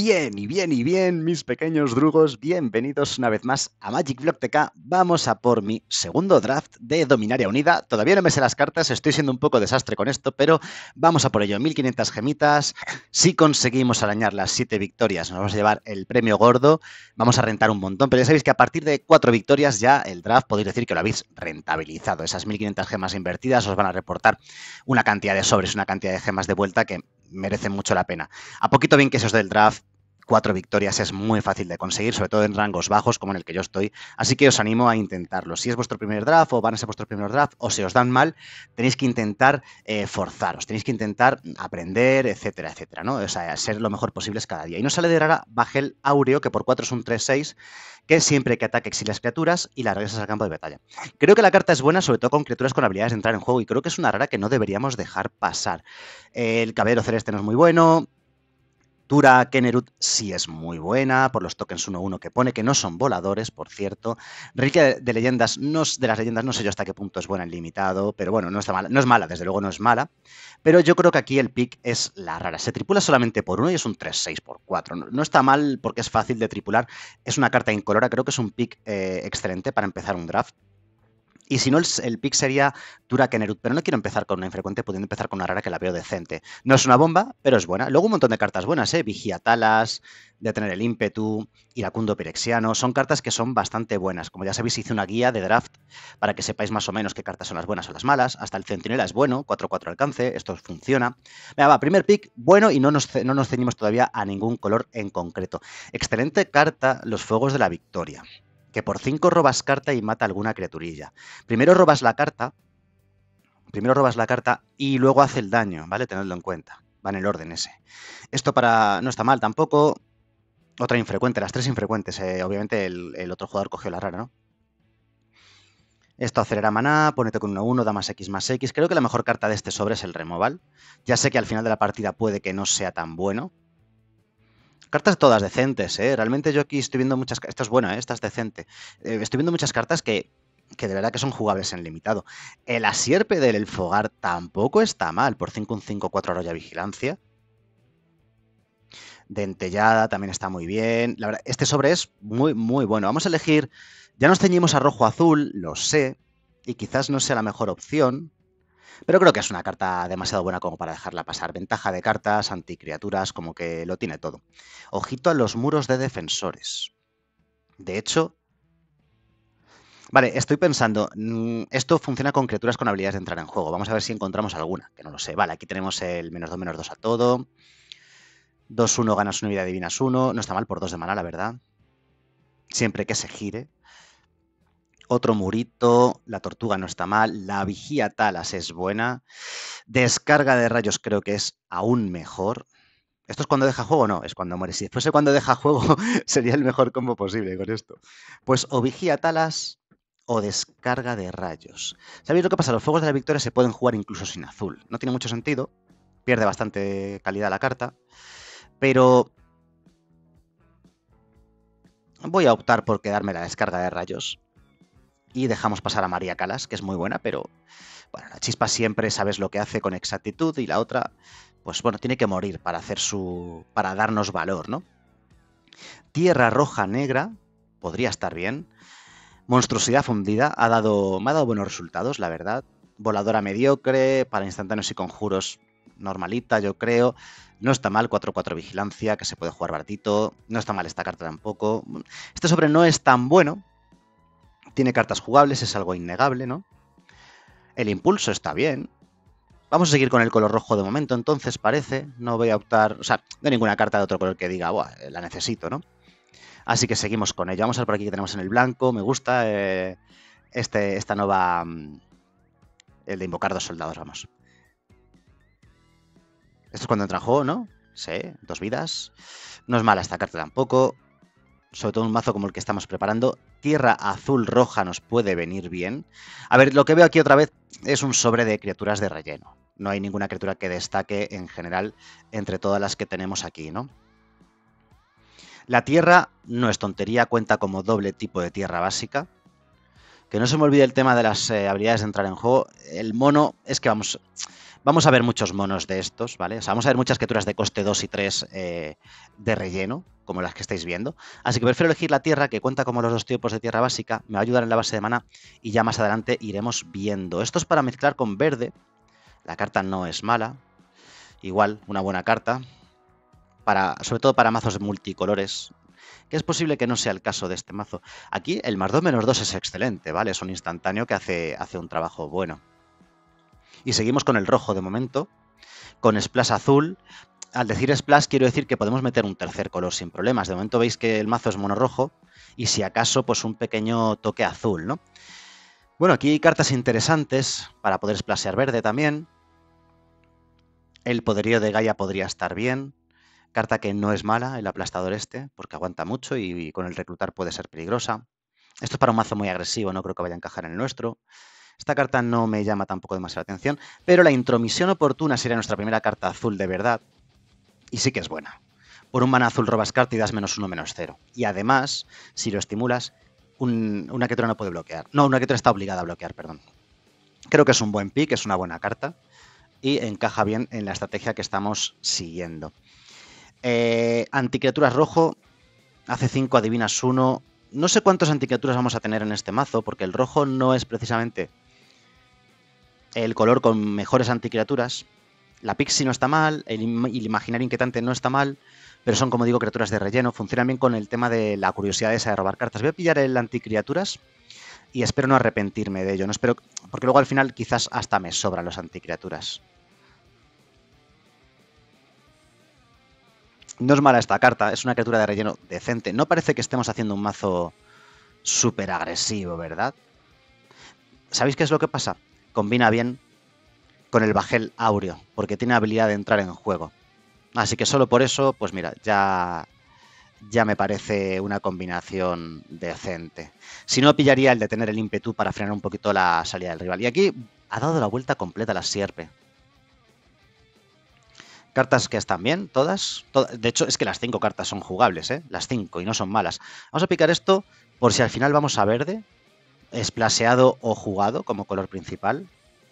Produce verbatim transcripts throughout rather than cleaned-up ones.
Bien, y bien, y bien, mis pequeños drugos, bienvenidos una vez más a Magic Block T K. Vamos a por mi segundo draft de Dominaria Unida. Todavía no me sé las cartas, estoy siendo un poco desastre con esto, pero vamos a por ello. mil quinientas gemitas. Si conseguimos arañar las siete victorias, nos vamos a llevar el premio gordo. Vamos a rentar un montón, pero ya sabéis que a partir de cuatro victorias ya el draft podéis decir que lo habéis rentabilizado. Esas mil quinientas gemas invertidas os van a reportar una cantidad de sobres, una cantidad de gemas de vuelta que merecen mucho la pena. A poquito bien que se os dé el draft, cuatro victorias es muy fácil de conseguir, sobre todo en rangos bajos como en el que yo estoy, así que os animo a intentarlo. Si es vuestro primer draft o van a ser vuestro primer draft o se os dan mal, tenéis que intentar eh, forzaros, tenéis que intentar aprender, etcétera, etcétera, ¿no? O sea, ser lo mejor posible cada día. Y no sale de rara Bajel Áureo, que por cuatro es un tres seis, que siempre que ataque exilias criaturas y la regresas al campo de batalla. Creo que la carta es buena, sobre todo con criaturas con habilidades de entrar en juego, y creo que es una rara que no deberíamos dejar pasar. El Caballero Celeste no es muy bueno. Tura Kenerut sí es muy buena, por los tokens uno uno que pone, que no son voladores, por cierto. Reliquia de leyendas, no, de las leyendas no sé yo hasta qué punto es buena en limitado, pero bueno, no está mala, no es mala, desde luego no es mala. Pero yo creo que aquí el pick es la rara. Se tripula solamente por uno y es un tres seis por cuatro. No, no está mal porque es fácil de tripular. Es una carta incolora, creo que es un pick eh, excelente para empezar un draft. Y si no, el, el pick sería Tura Kenerut, pero no quiero empezar con una infrecuente, pudiendo empezar con una rara que la veo decente. No es una bomba, pero es buena. Luego un montón de cartas buenas, ¿eh? Vigiatalas, Detener el ímpetu, Iracundo Pirexiano, son cartas que son bastante buenas. Como ya sabéis, hice una guía de draft para que sepáis más o menos qué cartas son las buenas o las malas. Hasta el Centinela es bueno, cuatro cuatro alcance, esto funciona. Venga, va, primer pick, bueno, y no nos, no nos ceñimos todavía a ningún color en concreto. Excelente carta, los Fuegos de la Victoria, que por cinco robas carta y mata alguna criaturilla. Primero robas la carta, primero robas la carta y luego hace el daño, ¿vale? Tenedlo en cuenta, va en el orden ese. Esto para no está mal tampoco. Otra infrecuente, las tres infrecuentes, eh, obviamente el, el otro jugador cogió la rara, ¿no? Esto acelera maná, ponete con uno uno, da más X más X. Creo que la mejor carta de este sobre es el removal. Ya sé que al final de la partida puede que no sea tan bueno. Cartas todas decentes, ¿eh? Realmente yo aquí estoy viendo muchas... Esta es buena, ¿eh? Esta es decente. Eh, estoy viendo muchas cartas que, que de verdad que son jugables en limitado. El Asierpe del Elfogar tampoco está mal. Por cinco un cinco cuatro Arroya Vigilancia. Dentellada también está muy bien. La verdad, este sobre es muy, muy bueno. Vamos a elegir... Ya nos ceñimos a rojo-azul, lo sé. Y quizás no sea la mejor opción. Pero creo que es una carta demasiado buena como para dejarla pasar. Ventaja de cartas, anticriaturas, como que lo tiene todo. Ojito a los muros de defensores. De hecho... Vale, estoy pensando, esto funciona con criaturas con habilidades de entrar en juego. Vamos a ver si encontramos alguna, que no lo sé. Vale, aquí tenemos el menos dos, menos dos a todo. dos uno, ganas una vida, adivinas uno. No está mal por dos de mana, la verdad. Siempre que se gire. Otro murito, la tortuga no está mal, la vigía talas es buena, descarga de rayos creo que es aún mejor. ¿Esto es cuando deja juego? No, es cuando muere. Si fuese cuando deja juego, sería el mejor combo posible con esto. Pues o vigía talas o descarga de rayos. ¿Sabéis lo que pasa? Los fuegos de la victoria se pueden jugar incluso sin azul. No tiene mucho sentido, pierde bastante calidad la carta, pero voy a optar por quedarme la descarga de rayos. Y dejamos pasar a María Calas, que es muy buena, pero bueno, la chispa siempre sabes lo que hace con exactitud y la otra, pues bueno, tiene que morir para hacer su. Para darnos valor, ¿no? Tierra roja negra, podría estar bien. Monstruosidad fundida, ha dado, me ha dado buenos resultados, la verdad. Voladora mediocre, para instantáneos y conjuros normalita, yo creo. No está mal, cuatro cuatro vigilancia, que se puede jugar baratito. No está mal esta carta tampoco. Este sobre no es tan bueno. Tiene cartas jugables, es algo innegable, ¿no? El impulso está bien. Vamos a seguir con el color rojo de momento, entonces parece. No voy a optar, o sea, no hay ninguna carta de otro color que diga, buah, la necesito, ¿no? Así que seguimos con ello. Vamos a ver por aquí que tenemos en el blanco. Me gusta eh, este, esta nueva... El de invocar dos soldados, vamos. Esto es cuando entra en juego, ¿no? Sí, dos vidas. No es mala esta carta tampoco. Sobre todo un mazo como el que estamos preparando. Tierra azul roja nos puede venir bien. A ver, lo que veo aquí otra vez es un sobre de criaturas de relleno. No hay ninguna criatura que destaque en general entre todas las que tenemos aquí, ¿no? La tierra no es tontería, cuenta como doble tipo de tierra básica. Que no se me olvide el tema de las eh, habilidades de entrar en juego. El mono es que vamos... Vamos a ver muchos monos de estos, ¿vale? O sea, vamos a ver muchas criaturas de coste dos y tres eh, de relleno, como las que estáis viendo. Así que prefiero elegir la tierra, que cuenta como los dos tipos de tierra básica, me va a ayudar en la base de mana y ya más adelante iremos viendo. Esto es para mezclar con verde. La carta no es mala. Igual, una buena carta. Para, sobre todo para mazos multicolores, que es posible que no sea el caso de este mazo. Aquí el más dos menos dos es excelente, ¿vale? Es un instantáneo que hace, hace un trabajo bueno. Y seguimos con el rojo de momento, con splash azul. Al decir splash quiero decir que podemos meter un tercer color sin problemas. De momento veis que el mazo es mono rojo y si acaso pues un pequeño toque azul, ¿no? Bueno, aquí hay cartas interesantes para poder splashear verde también. El poderío de Gaia podría estar bien. Carta que no es mala, el aplastador este, porque aguanta mucho y, y con el reclutar puede ser peligrosa. Esto es para un mazo muy agresivo, no creo que vaya a encajar en el nuestro. Esta carta no me llama tampoco demasiada atención, pero la intromisión oportuna sería nuestra primera carta azul de verdad, y sí que es buena. Por un mana azul robas carta y das menos uno, menos cero. Y además, si lo estimulas, un, una criatura no puede bloquear. No, una criatura está obligada a bloquear, perdón. Creo que es un buen pick, es una buena carta, y encaja bien en la estrategia que estamos siguiendo. Eh, anticriaturas rojo, hace cinco, adivinas uno. No sé cuántos anticriaturas vamos a tener en este mazo, porque el rojo no es precisamente el color con mejores anticriaturas. La Pixie no está mal, el, im el Imaginario Inquietante no está mal, pero son, como digo, criaturas de relleno. Funcionan bien con el tema de la curiosidad esa de robar cartas. Voy a pillar el anticriaturas y espero no arrepentirme de ello. No espero, porque luego al final quizás hasta me sobran los anticriaturas. No es mala esta carta, es una criatura de relleno decente. No parece que estemos haciendo un mazo súper agresivo, ¿verdad? ¿Sabéis qué es lo que pasa? Combina bien con el Bajel Áureo, porque tiene habilidad de entrar en juego. Así que solo por eso, pues mira, ya, ya me parece una combinación decente. Si no, pillaría el de tener el ímpetu para frenar un poquito la salida del rival. Y aquí ha dado la vuelta completa la Sierpe. Cartas que están bien, todas. todas. De hecho, es que las cinco cartas son jugables, ¿eh? Las cinco, y no son malas. Vamos a picar esto por si al final vamos a verde, esplaseado o jugado como color principal.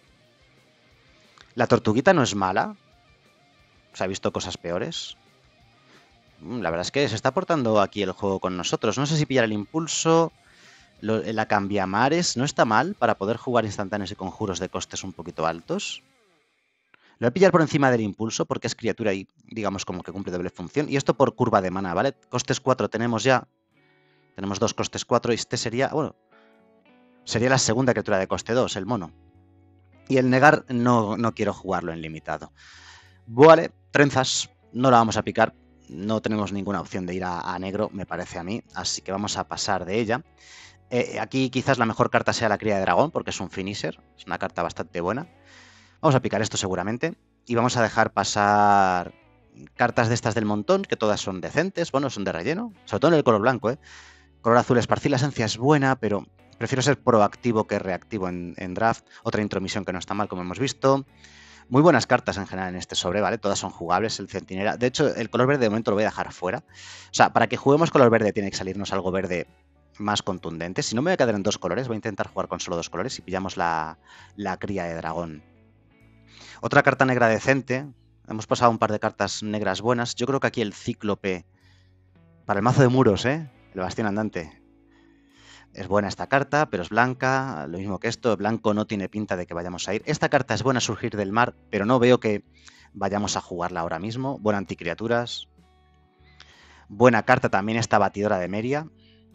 La tortuguita no es mala. Se ha visto cosas peores. La verdad es que se está portando aquí el juego con nosotros. No sé si pillar el impulso. Lo, la cambiamares no está mal para poder jugar instantáneos y conjuros de costes un poquito altos. Lo voy a pillar por encima del impulso porque es criatura y digamos como que cumple doble función. Y esto por curva de mana, ¿vale? Costes cuatro tenemos ya. Tenemos dos costes cuatro y este sería, bueno, sería la segunda criatura de coste dos, el mono. Y el negar no, no quiero jugarlo en limitado. Vale, trenzas, no la vamos a picar. No tenemos ninguna opción de ir a, a negro, me parece a mí. Así que vamos a pasar de ella. Eh, aquí quizás la mejor carta sea la cría de dragón porque es un finisher. Es una carta bastante buena. Vamos a picar esto seguramente y vamos a dejar pasar cartas de estas del montón, que todas son decentes, bueno, son de relleno, sobre todo en el color blanco, ¿eh? Color azul, esparcir la esencia es buena, pero prefiero ser proactivo que reactivo en, en draft. Otra intromisión que no está mal, como hemos visto. Muy buenas cartas en general en este sobre, ¿vale? Todas son jugables, el centinela. De hecho, el color verde de momento lo voy a dejar fuera. O sea, para que juguemos color verde tiene que salirnos algo verde más contundente. Si no, me voy a quedar en dos colores, voy a intentar jugar con solo dos colores y pillamos la, la cría de dragón. Otra carta negra decente. Hemos pasado un par de cartas negras buenas. Yo creo que aquí el cíclope para el mazo de muros, ¿eh? El bastión andante. Es buena esta carta, pero es blanca. Lo mismo que esto, blanco no tiene pinta de que vayamos a ir. Esta carta es buena surgir del mar, pero no veo que vayamos a jugarla ahora mismo. Buena anticriaturas. Buena carta también esta batidora de Meria.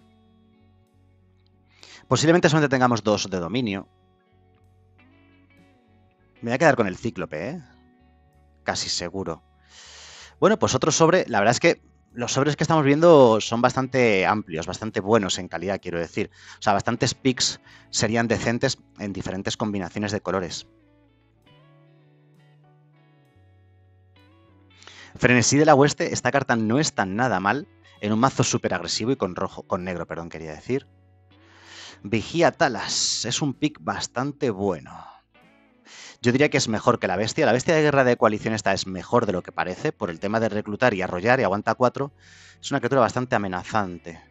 Posiblemente solamente tengamos dos de dominio. Me voy a quedar con el cíclope, ¿eh? Casi seguro. Bueno, pues otro sobre. La verdad es que los sobres que estamos viendo son bastante amplios, bastante buenos en calidad, quiero decir. O sea, bastantes picks serían decentes en diferentes combinaciones de colores. Frenesí de la Oeste, esta carta no está nada mal en un mazo súper agresivo y con rojo, con negro, perdón, quería decir. Vigía Talas, es un pick bastante bueno. Yo diría que es mejor que la bestia. La bestia de guerra de coalición esta es mejor de lo que parece, por el tema de reclutar y arrollar y aguanta cuatro. Es una criatura bastante amenazante.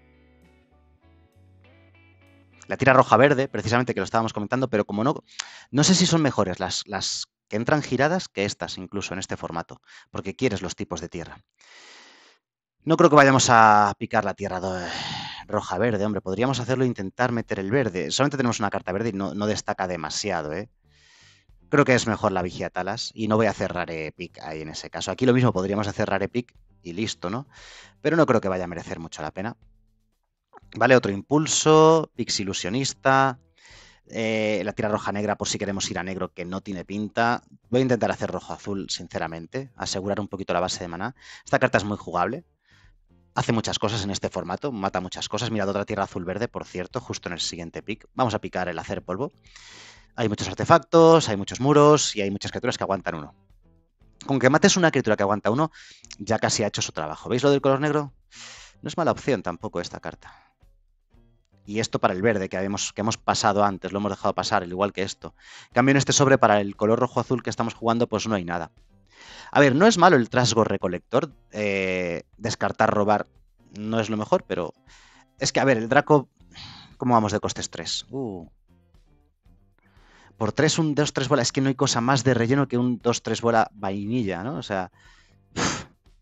La tira roja-verde, precisamente que lo estábamos comentando, pero como no... No sé si son mejores las, las que entran giradas que estas, incluso en este formato, porque quieres los tipos de tierra. No creo que vayamos a picar la tierra roja-verde, hombre. Podríamos hacerlo e intentar meter el verde. Solamente tenemos una carta verde y no, no destaca demasiado, ¿eh? Creo que es mejor la Vigía Talas y no voy a hacer Rare Pick ahí en ese caso. Aquí lo mismo, podríamos hacer Rare Pick y listo, ¿no? Pero no creo que vaya a merecer mucho la pena. Vale, otro impulso, Pix Ilusionista, eh, la tira roja-negra por si queremos ir a negro que no tiene pinta. Voy a intentar hacer rojo-azul, sinceramente, asegurar un poquito la base de maná. Esta carta es muy jugable. Hace muchas cosas en este formato, mata muchas cosas. Mirad, otra tierra azul-verde, por cierto, justo en el siguiente pick. Vamos a picar el hacer polvo. Hay muchos artefactos, hay muchos muros y hay muchas criaturas que aguantan uno. Con que mates una criatura que aguanta uno, ya casi ha hecho su trabajo. ¿Veis lo del color negro? No es mala opción tampoco esta carta. Y esto para el verde, que, habíamos, que hemos pasado antes, lo hemos dejado pasar, al igual que esto. En cambio, en este sobre, para el color rojo-azul que estamos jugando, pues no hay nada. A ver, no es malo el trasgo recolector. Eh, descartar, robar, no es lo mejor, pero... Es que, a ver, el Draco... ¿Cómo vamos de costes tres? Uh. Por tres, un dos tres bola. Es que no hay cosa más de relleno que un dos tres bola vainilla, ¿no? O sea... Uf.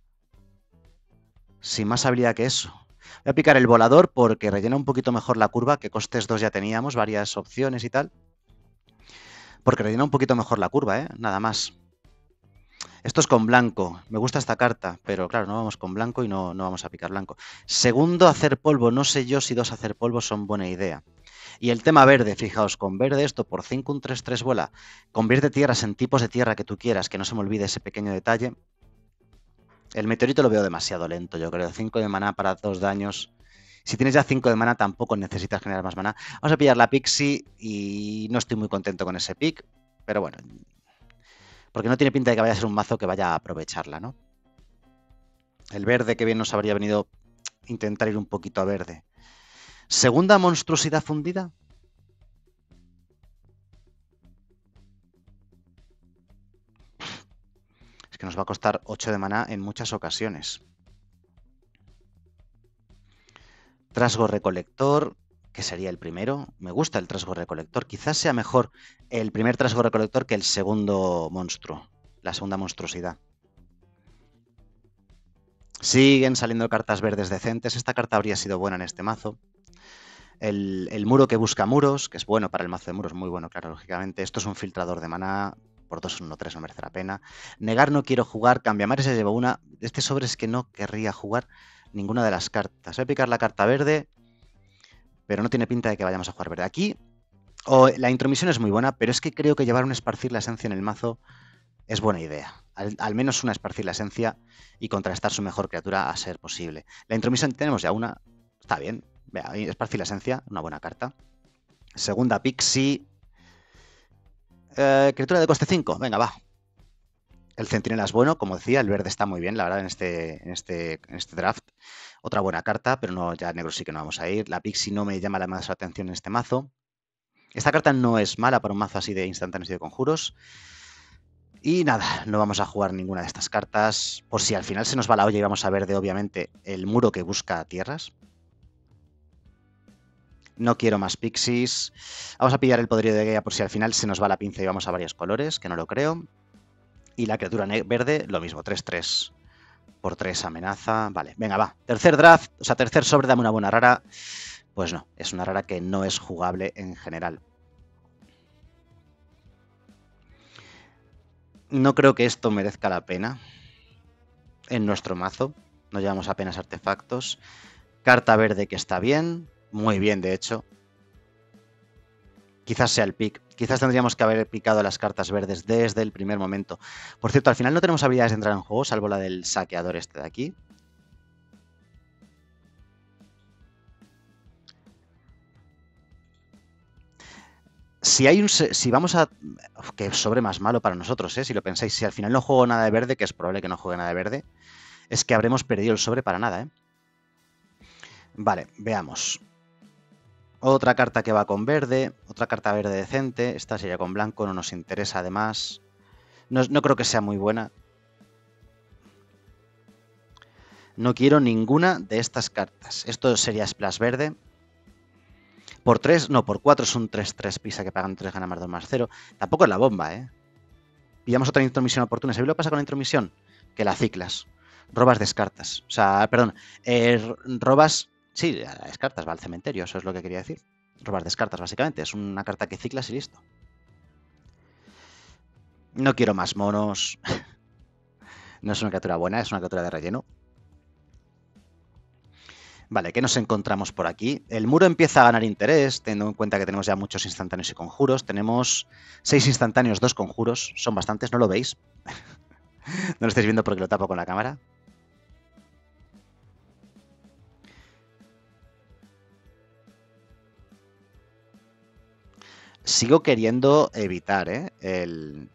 Sin más habilidad que eso. Voy a picar el volador porque rellena un poquito mejor la curva, que costes dos ya teníamos, varias opciones y tal. Porque rellena un poquito mejor la curva, ¿eh? Nada más. Esto es con blanco. Me gusta esta carta, pero claro, no vamos con blanco y no, no vamos a picar blanco. Segundo, hacer polvo. No sé yo si dos hacer polvo son buena idea. Y el tema verde, fijaos, con verde esto por cinco, un tres tres vuela. Convierte tierras en tipos de tierra que tú quieras, que no se me olvide ese pequeño detalle. El meteorito lo veo demasiado lento, yo creo. cinco de maná para dos daños. Si tienes ya cinco de maná, tampoco necesitas generar más maná. Vamos a pillar la Pixie y no estoy muy contento con ese pick, pero bueno... Porque no tiene pinta de que vaya a ser un mazo que vaya a aprovecharla, ¿no? El verde, que bien nos habría venido intentar ir un poquito a verde. ¿Segunda monstruosidad fundida? Es que nos va a costar ocho de maná en muchas ocasiones. Trasgo recolector, que sería el primero. Me gusta el trasgo recolector. Quizás sea mejor el primer trasgo recolector que el segundo monstruo. La segunda monstruosidad. Siguen saliendo cartas verdes decentes. Esta carta habría sido buena en este mazo. El, el muro que busca muros, que es bueno para el mazo de muros, muy bueno, claro, lógicamente. Esto es un filtrador de maná. Por dos uno tres no merece la pena. Negar no quiero jugar. Cambiamare se llevó una. Este sobre es que no querría jugar ninguna de las cartas. Voy a picar la carta verde, pero no tiene pinta de que vayamos a jugar verde. Aquí oh, la intromisión es muy buena, pero es que creo que llevar un esparcir la esencia en el mazo es buena idea. Al, al menos una esparcir la esencia y contrastar su mejor criatura a ser posible. La intromisión tenemos ya una. Está bien. Vea, esparcir la esencia, una buena carta. Segunda Pixie. Eh, criatura de coste cinco. Venga, va. El centinela es bueno, como decía, el verde está muy bien, la verdad, en este, en este, en este draft. Otra buena carta, pero no, ya negro sí que no vamos a ir. La Pixie no me llama la más atención en este mazo. Esta carta no es mala para un mazo así de instantáneos y de conjuros. Y nada, no vamos a jugar ninguna de estas cartas. Por si al final se nos va la olla y vamos a ver de, obviamente, el muro que busca tierras. No quiero más pixies. Vamos a pillar el poderío de Gaia por si al final se nos va la pinza y vamos a varios colores, que no lo creo. Y la criatura verde, lo mismo, tres tres. Por tres amenaza. Vale, venga, va. Tercer draft, o sea, tercer sobre, dame una buena rara. Pues no, es una rara que no es jugable en general. No creo que esto merezca la pena en nuestro mazo. No llevamos apenas artefactos. Carta verde que está bien. Muy bien, de hecho. Quizás sea el pick. Quizás tendríamos que haber picado las cartas verdes desde el primer momento. Por cierto, al final no tenemos habilidades de entrar en juego, salvo la del saqueador este de aquí. Si hay un, si vamos a... Que sobre más malo para nosotros, ¿eh? Si lo pensáis. Si al final no juego nada de verde, que es probable que no juegue nada de verde, es que habremos perdido el sobre para nada, ¿eh? Vale, veamos. Otra carta que va con verde, otra carta verde decente. Esta sería con blanco, no nos interesa además. No, no creo que sea muy buena. No quiero ninguna de estas cartas. Esto sería splash verde. Por tres, no, por cuatro es un tres tres pisa que pagan tres, gana más dos más cero. Tampoco es la bomba, ¿eh? Pillamos otra intromisión oportuna. ¿Sabéis lo que pasa con la intromisión? Que la ciclas. Robas, descartas. O sea, perdón. Eh, robas... Sí, descartas, va al cementerio. Eso es lo que quería decir. Robas, descartas, básicamente. Es una carta que ciclas y listo. No quiero más monos. No es una criatura buena, es una criatura de relleno. Vale, ¿qué nos encontramos por aquí? El muro empieza a ganar interés, teniendo en cuenta que tenemos ya muchos instantáneos y conjuros. Tenemos seis instantáneos, dos conjuros. Son bastantes, ¿no lo veis? No lo estáis viendo porque lo tapo con la cámara. Sigo queriendo evitar ¿eh? el,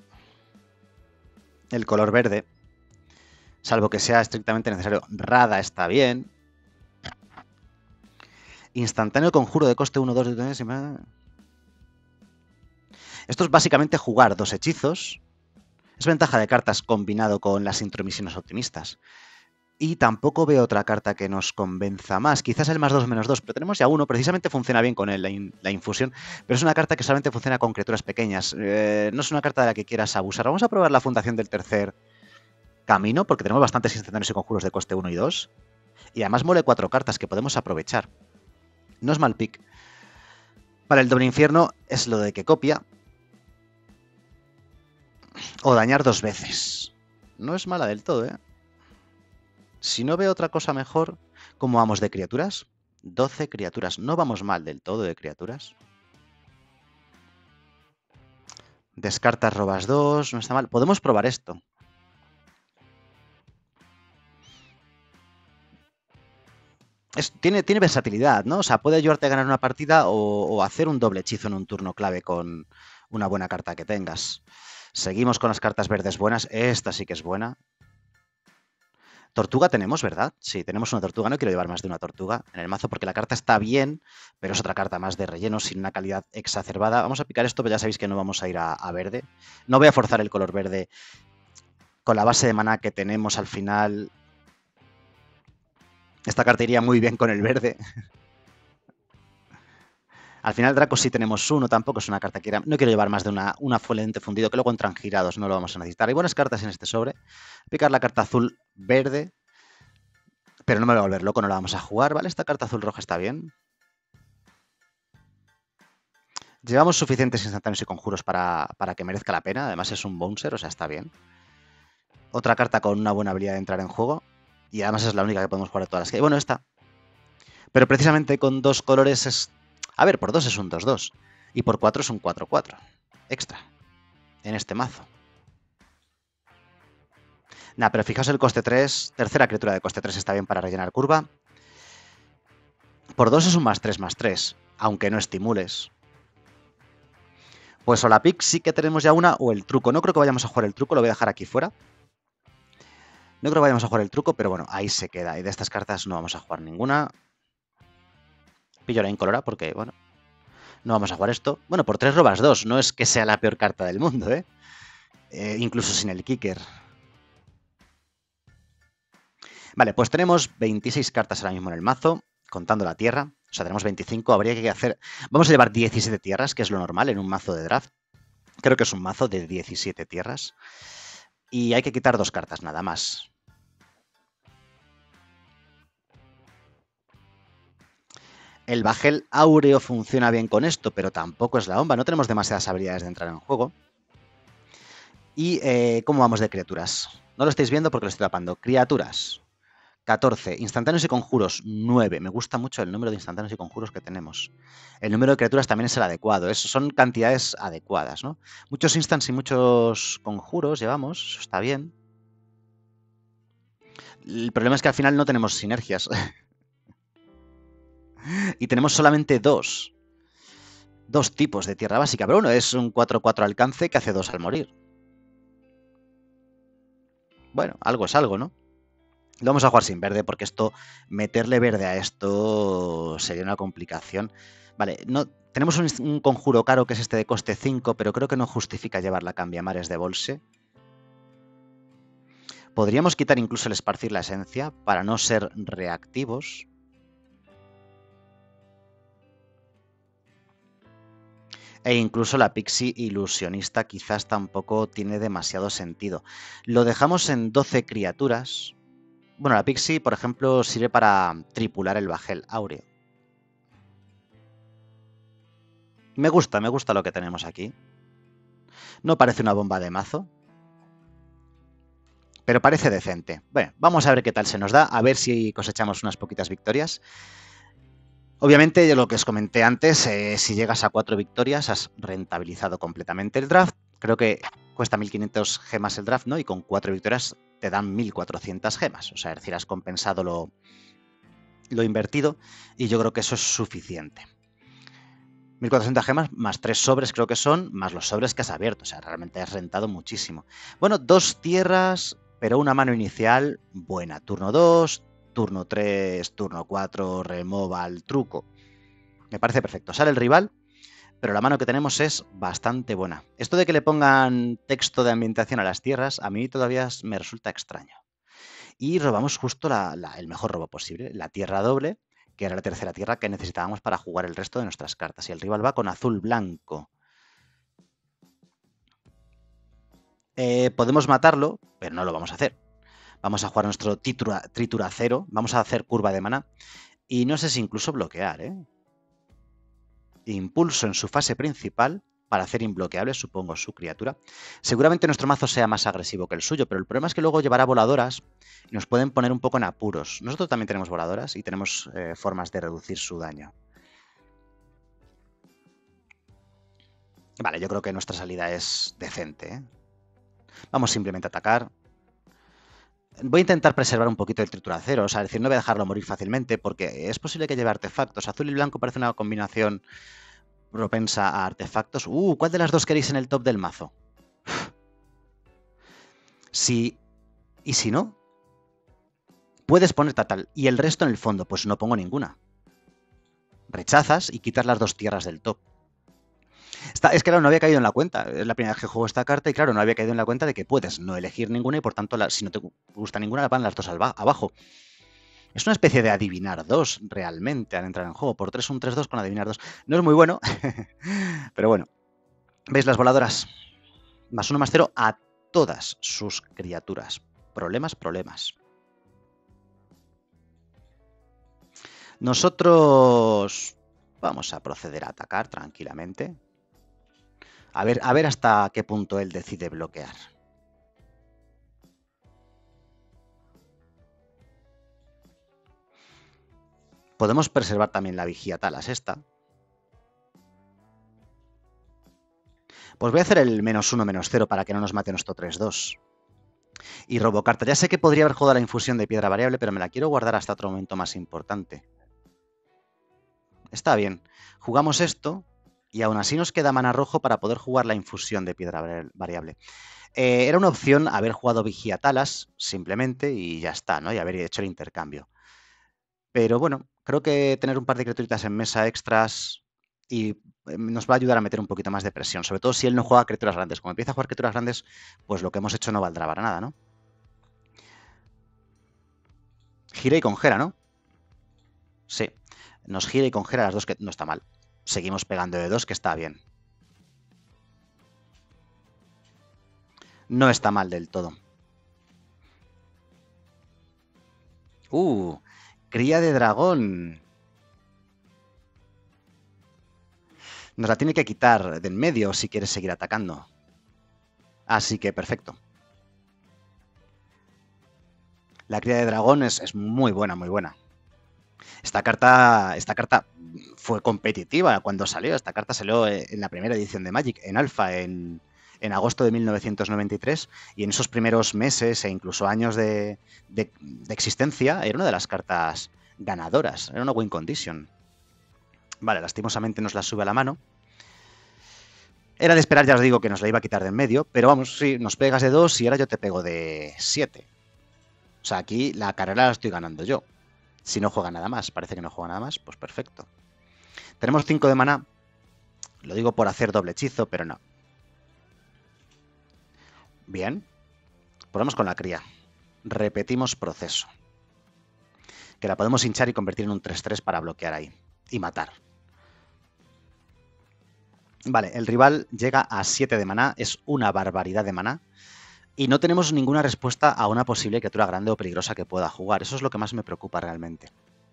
el color verde. Salvo que sea estrictamente necesario. Rada está bien. Instantáneo conjuro de coste uno dos. Esto es básicamente jugar dos hechizos. Es ventaja de cartas combinado con las intromisiones optimistas. Y tampoco veo otra carta que nos convenza más. Quizás el más dos menos dos, pero tenemos ya uno. Precisamente funciona bien con el, la, in, la infusión, pero es una carta que solamente funciona con criaturas pequeñas. Eh, no es una carta de la que quieras abusar. Vamos a probar la fundación del tercer camino, porque tenemos bastantes instantáneos y conjuros de coste uno y dos. Y además mole cuatro cartas que podemos aprovechar. No es mal pick. Vale, el doble infierno es lo de que copia. O dañar dos veces. No es mala del todo, ¿eh? Si no veo otra cosa mejor, ¿cómo vamos de criaturas? doce criaturas. No vamos mal del todo de criaturas. Descartas, robas dos. No está mal. Podemos probar esto. Es, tiene, tiene versatilidad, ¿no? O sea, puede ayudarte a ganar una partida o, o hacer un doble hechizo en un turno clave con una buena carta que tengas. Seguimos con las cartas verdes buenas. Esta sí que es buena. Tortuga tenemos, ¿verdad? Sí, tenemos una tortuga. No quiero llevar más de una tortuga en el mazo porque la carta está bien, pero es otra carta más de relleno sin una calidad exacerbada. Vamos a picar esto, pero ya sabéis que no vamos a ir a, a verde. No voy a forzar el color verde con la base de maná que tenemos al final. Esta carta iría muy bien con el verde. Al final Draco sí tenemos uno, tampoco es una carta que... No quiero llevar más de una, una fuente fundido, que luego entran girados, no lo vamos a necesitar. Hay buenas cartas en este sobre. Picar la carta azul-verde, pero no me voy a volver loco, no la vamos a jugar, ¿vale? Esta carta azul-roja está bien. Llevamos suficientes instantáneos y conjuros para, para que merezca la pena. Además es un bouncer, o sea, está bien. Otra carta con una buena habilidad de entrar en juego. Y además es la única que podemos jugar de todas las que hay. Bueno, esta. Pero precisamente con dos colores es... A ver, por dos es un dos dos. Y por cuatro es un cuatro cuatro. Extra. En este mazo. Nah, pero fijaos el coste tres. Tercera criatura de coste tres está bien para rellenar curva. Por dos es un más tres más tres. Aunque no estimules. Pues o la pick sí que tenemos ya una, o el truco. No creo que vayamos a jugar el truco, lo voy a dejar aquí fuera. No creo que vayamos a jugar el truco, pero bueno, ahí se queda. Y de estas cartas no vamos a jugar ninguna. Pillo la incolora porque, bueno, no vamos a jugar esto. Bueno, por tres robas dos. No es que sea la peor carta del mundo, ¿eh? eh incluso sin el kicker. Vale, pues tenemos veintiséis cartas ahora mismo en el mazo, contando la tierra. O sea, tenemos veinticinco. Habría que hacer... Vamos a llevar diecisiete tierras, que es lo normal en un mazo de draft. Creo que es un mazo de diecisiete tierras. Y hay que quitar dos cartas nada más. El Bajel Áureo funciona bien con esto, pero tampoco es la bomba. No tenemos demasiadas habilidades de entrar en juego. ¿Y eh, cómo vamos de criaturas? No lo estáis viendo porque lo estoy tapando. Criaturas. catorce. Instantáneos y conjuros. nueve. Me gusta mucho el número de instantáneos y conjuros que tenemos. El número de criaturas también es el adecuado. Es, son cantidades adecuadas, ¿no? Muchos instants y muchos conjuros llevamos. Eso está bien. El problema es que al final no tenemos sinergias. Y tenemos solamente dos. Dos tipos de tierra básica. Pero uno es un cuatro cuatro alcance que hace dos al morir. Bueno, algo es algo, ¿no? Lo vamos a jugar sin verde porque esto, meterle verde a esto sería una complicación. Vale, no, tenemos un, un conjuro caro que es este de coste cinco, pero creo que no justifica llevar la cambiamares de bolse. Podríamos quitar incluso el esparcir la esencia para no ser reactivos. E incluso la Pixie Ilusionista quizás tampoco tiene demasiado sentido. Lo dejamos en doce criaturas. Bueno, la Pixie, por ejemplo, sirve para tripular el bajel áureo. Me gusta, me gusta lo que tenemos aquí. No parece una bomba de mazo, pero parece decente. Bueno, vamos a ver qué tal se nos da, a ver si cosechamos unas poquitas victorias. Obviamente, lo que os comenté antes, eh, si llegas a cuatro victorias, has rentabilizado completamente el draft. Creo que cuesta mil quinientas gemas el draft, ¿no? Y con cuatro victorias te dan mil cuatrocientas gemas. O sea, es decir, has compensado lo, lo invertido y yo creo que eso es suficiente. mil cuatrocientas gemas más tres sobres creo que son, más los sobres que has abierto. O sea, realmente has rentado muchísimo. Bueno, dos tierras, pero una mano inicial buena. Turno dos, turno tres, turno cuatro, removal, truco. Me parece perfecto. Sale el rival, pero la mano que tenemos es bastante buena. Esto de que le pongan texto de ambientación a las tierras, a mí todavía me resulta extraño. Y robamos justo la, la, el mejor robo posible, la tierra doble, que era la tercera tierra que necesitábamos para jugar el resto de nuestras cartas. Y el rival va con azul-blanco. Eh, podemos matarlo, pero no lo vamos a hacer. Vamos a jugar nuestro tritura, tritura cero, vamos a hacer curva de mana. Y no sé si incluso bloquear, ¿eh? Impulso en su fase principal para hacer imbloqueable, supongo, su criatura. Seguramente nuestro mazo sea más agresivo que el suyo, pero el problema es que luego llevará voladoras y nos pueden poner un poco en apuros. Nosotros también tenemos voladoras y tenemos eh, formas de reducir su daño. Vale, yo creo que nuestra salida es decente, ¿eh? Vamos simplemente a atacar. Voy a intentar preservar un poquito el trituracero, o sea, es decir, no voy a dejarlo morir fácilmente porque es posible que lleve artefactos. Azul y blanco parece una combinación propensa a artefactos. Uh, ¿cuál de las dos queréis en el top del mazo? Si... ¿Y si no? Puedes poner tal y el resto en el fondo, pues no pongo ninguna. Rechazas y quitas las dos tierras del top. Esta, es que claro, no había caído en la cuenta. Es la primera vez que juego esta carta y claro, no había caído en la cuenta de que puedes no elegir ninguna y por tanto, la, si no te gusta ninguna, la van las dos al abajo. Es una especie de adivinar dos realmente al entrar en juego. Por tres, un tres dos con adivinar dos. No es muy bueno, pero bueno. ¿Veis las voladoras? Más uno más cero a todas sus criaturas. Problemas, problemas. Nosotros vamos a proceder a atacar tranquilamente. A ver, a ver hasta qué punto él decide bloquear. Podemos preservar también la vigía talas esta. Pues voy a hacer el menos uno, menos cero para que no nos mate nuestro tres dos. Y robo carta. Ya sé que podría haber jugado la infusión de piedra variable, pero me la quiero guardar hasta otro momento más importante. Está bien. Jugamos esto y aún así nos queda mana rojo para poder jugar la infusión de piedra variable. Eh, era una opción haber jugado vigía talas simplemente y ya está, ¿no? Y haber hecho el intercambio. Pero bueno, creo que tener un par de criaturitas en mesa extras y nos va a ayudar a meter un poquito más de presión, sobre todo si él no juega criaturas grandes. Como empieza a jugar criaturas grandes, pues lo que hemos hecho no valdrá para nada, ¿no? Gira y congela, ¿no? Sí, nos gira y congela las dos, que no está mal. Seguimos pegando de dos, que está bien. No está mal del todo. Uh, cría de dragón. Nos la tiene que quitar de en medio si quiere seguir atacando. Así que perfecto. La cría de dragón es, es muy buena, muy buena. Esta carta, esta carta fue competitiva cuando salió. Esta carta salió en la primera edición de Magic, en Alpha, en, en agosto de mil novecientos noventa y tres. Y en esos primeros meses e incluso años de, de, de existencia, era una de las cartas ganadoras. Era una win condition. Vale, lastimosamente nos la sube a la mano. Era de esperar, ya os digo, que nos la iba a quitar de en medio, pero vamos, sí, nos pegas de dos y ahora yo te pego de siete. O sea, aquí la carrera la estoy ganando yo. Si no juega nada más, parece que no juega nada más, pues perfecto. Tenemos cinco de maná. Lo digo por hacer doble hechizo, pero no. Bien. Probamos con la cría. Repetimos proceso. Que la podemos hinchar y convertir en un tres tres para bloquear ahí. Y matar. Vale, el rival llega a siete de maná, es una barbaridad de maná. Y no tenemos ninguna respuesta a una posible criatura grande o peligrosa que pueda jugar. Eso es lo que más me preocupa realmente.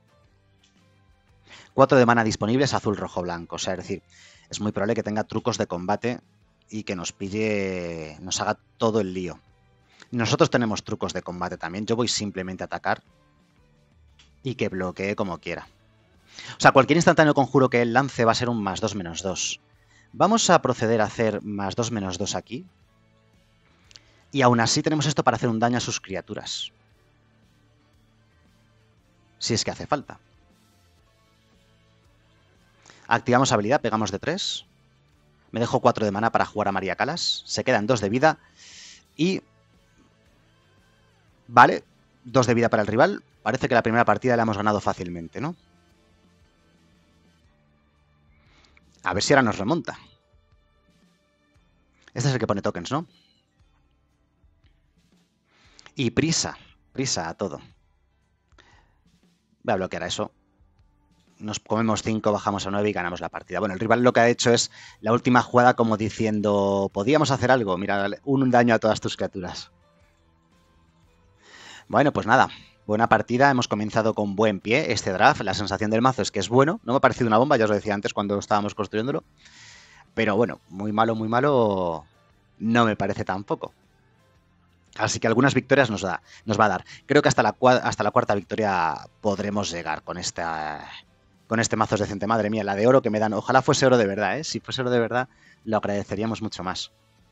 cuatro de mana disponibles, azul, rojo, blanco. O sea, es decir, es muy probable que tenga trucos de combate y que nos pille, nos haga todo el lío. Nosotros tenemos trucos de combate también. Yo voy simplemente a atacar y que bloquee como quiera. O sea, cualquier instantáneo conjuro que él lance va a ser un más dos menos dos. Vamos a proceder a hacer más dos menos dos aquí. Y aún así tenemos esto para hacer un daño a sus criaturas. Si es que hace falta. Activamos habilidad, pegamos de tres. Me dejo cuatro de mana para jugar a María Calas. Se quedan dos de vida. Y... Vale, dos de vida para el rival. Parece que la primera partida la hemos ganado fácilmente, ¿no? A ver si ahora nos remonta. Este es el que pone tokens, ¿no? Y prisa, prisa a todo. Voy a bloquear a eso. Nos comemos cinco, bajamos a nueve y ganamos la partida. Bueno, el rival lo que ha hecho es la última jugada como diciendo, podíamos hacer algo, mira, un daño a todas tus criaturas. Bueno, pues nada, buena partida, hemos comenzado con buen pie este draft, la sensación del mazo es que es bueno, no me ha parecido una bomba, ya os lo decía antes cuando estábamos construyéndolo, pero bueno, muy malo, muy malo, no me parece tampoco. Así que algunas victorias nos, da, nos va a dar. Creo que hasta la, hasta la cuarta victoria podremos llegar con esta... Con este mazo es decente, madre mía, la de oro que me dan. Ojalá fuese oro de verdad, ¿eh? Si fuese oro de verdad, lo agradeceríamos mucho más.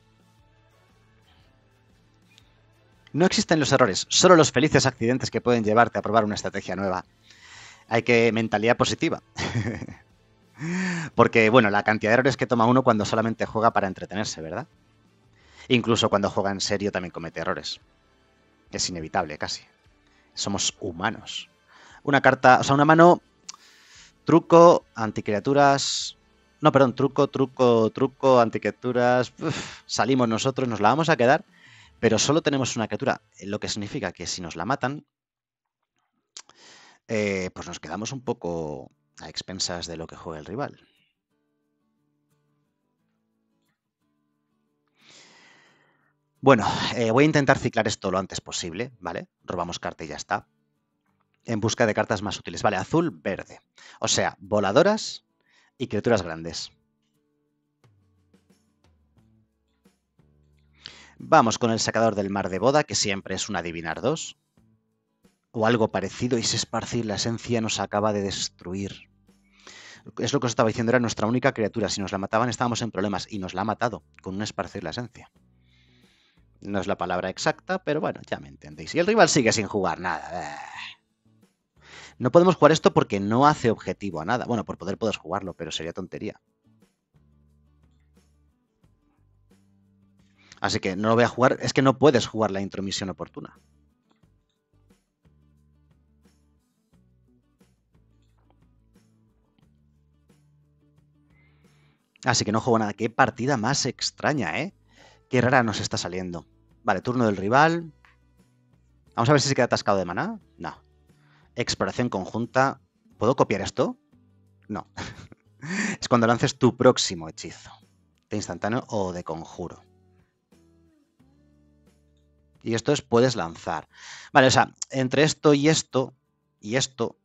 No existen los errores, solo los felices accidentes que pueden llevarte a probar una estrategia nueva. Hay que mentalidad positiva. Porque, bueno, la cantidad de errores que toma uno cuando solamente juega para entretenerse, ¿verdad? Incluso cuando juega en serio también comete errores. Es inevitable, casi. Somos humanos. Una carta, o sea, una mano... Truco, anticriaturas... No, perdón, truco, truco, truco, anticriaturas... Uf, salimos nosotros, nos la vamos a quedar, pero solo tenemos una criatura, lo que significa que si nos la matan, eh, pues nos quedamos un poco a expensas de lo que juega el rival. Bueno, eh, voy a intentar ciclar esto lo antes posible, ¿vale? Robamos carta y ya está. En busca de cartas más útiles. Vale, azul, verde. O sea, voladoras y criaturas grandes. Vamos con el sacador del mar de boda, que siempre es un adivinar dos. O algo parecido, y se esparcir la esencia nos acaba de destruir. Es lo que os estaba diciendo, era nuestra única criatura. Si nos la mataban estábamos en problemas, y nos la ha matado con un esparcir la esencia. No es la palabra exacta, pero bueno, ya me entendéis. Y el rival sigue sin jugar nada. No podemos jugar esto porque no hace objetivo a nada. Bueno, por poder puedes jugarlo, pero sería tontería. Así que no lo voy a jugar. Es que no puedes jugar la intromisión oportuna. Así que no juego nada. Qué partida más extraña, ¿eh? Qué rara nos está saliendo. Vale, turno del rival. Vamos a ver si se queda atascado de maná. No. Exploración conjunta. ¿Puedo copiar esto? No. Es cuando lances tu próximo hechizo. De instantáneo o de conjuro. Y esto es puedes lanzar. Vale, o sea, entre esto y esto y esto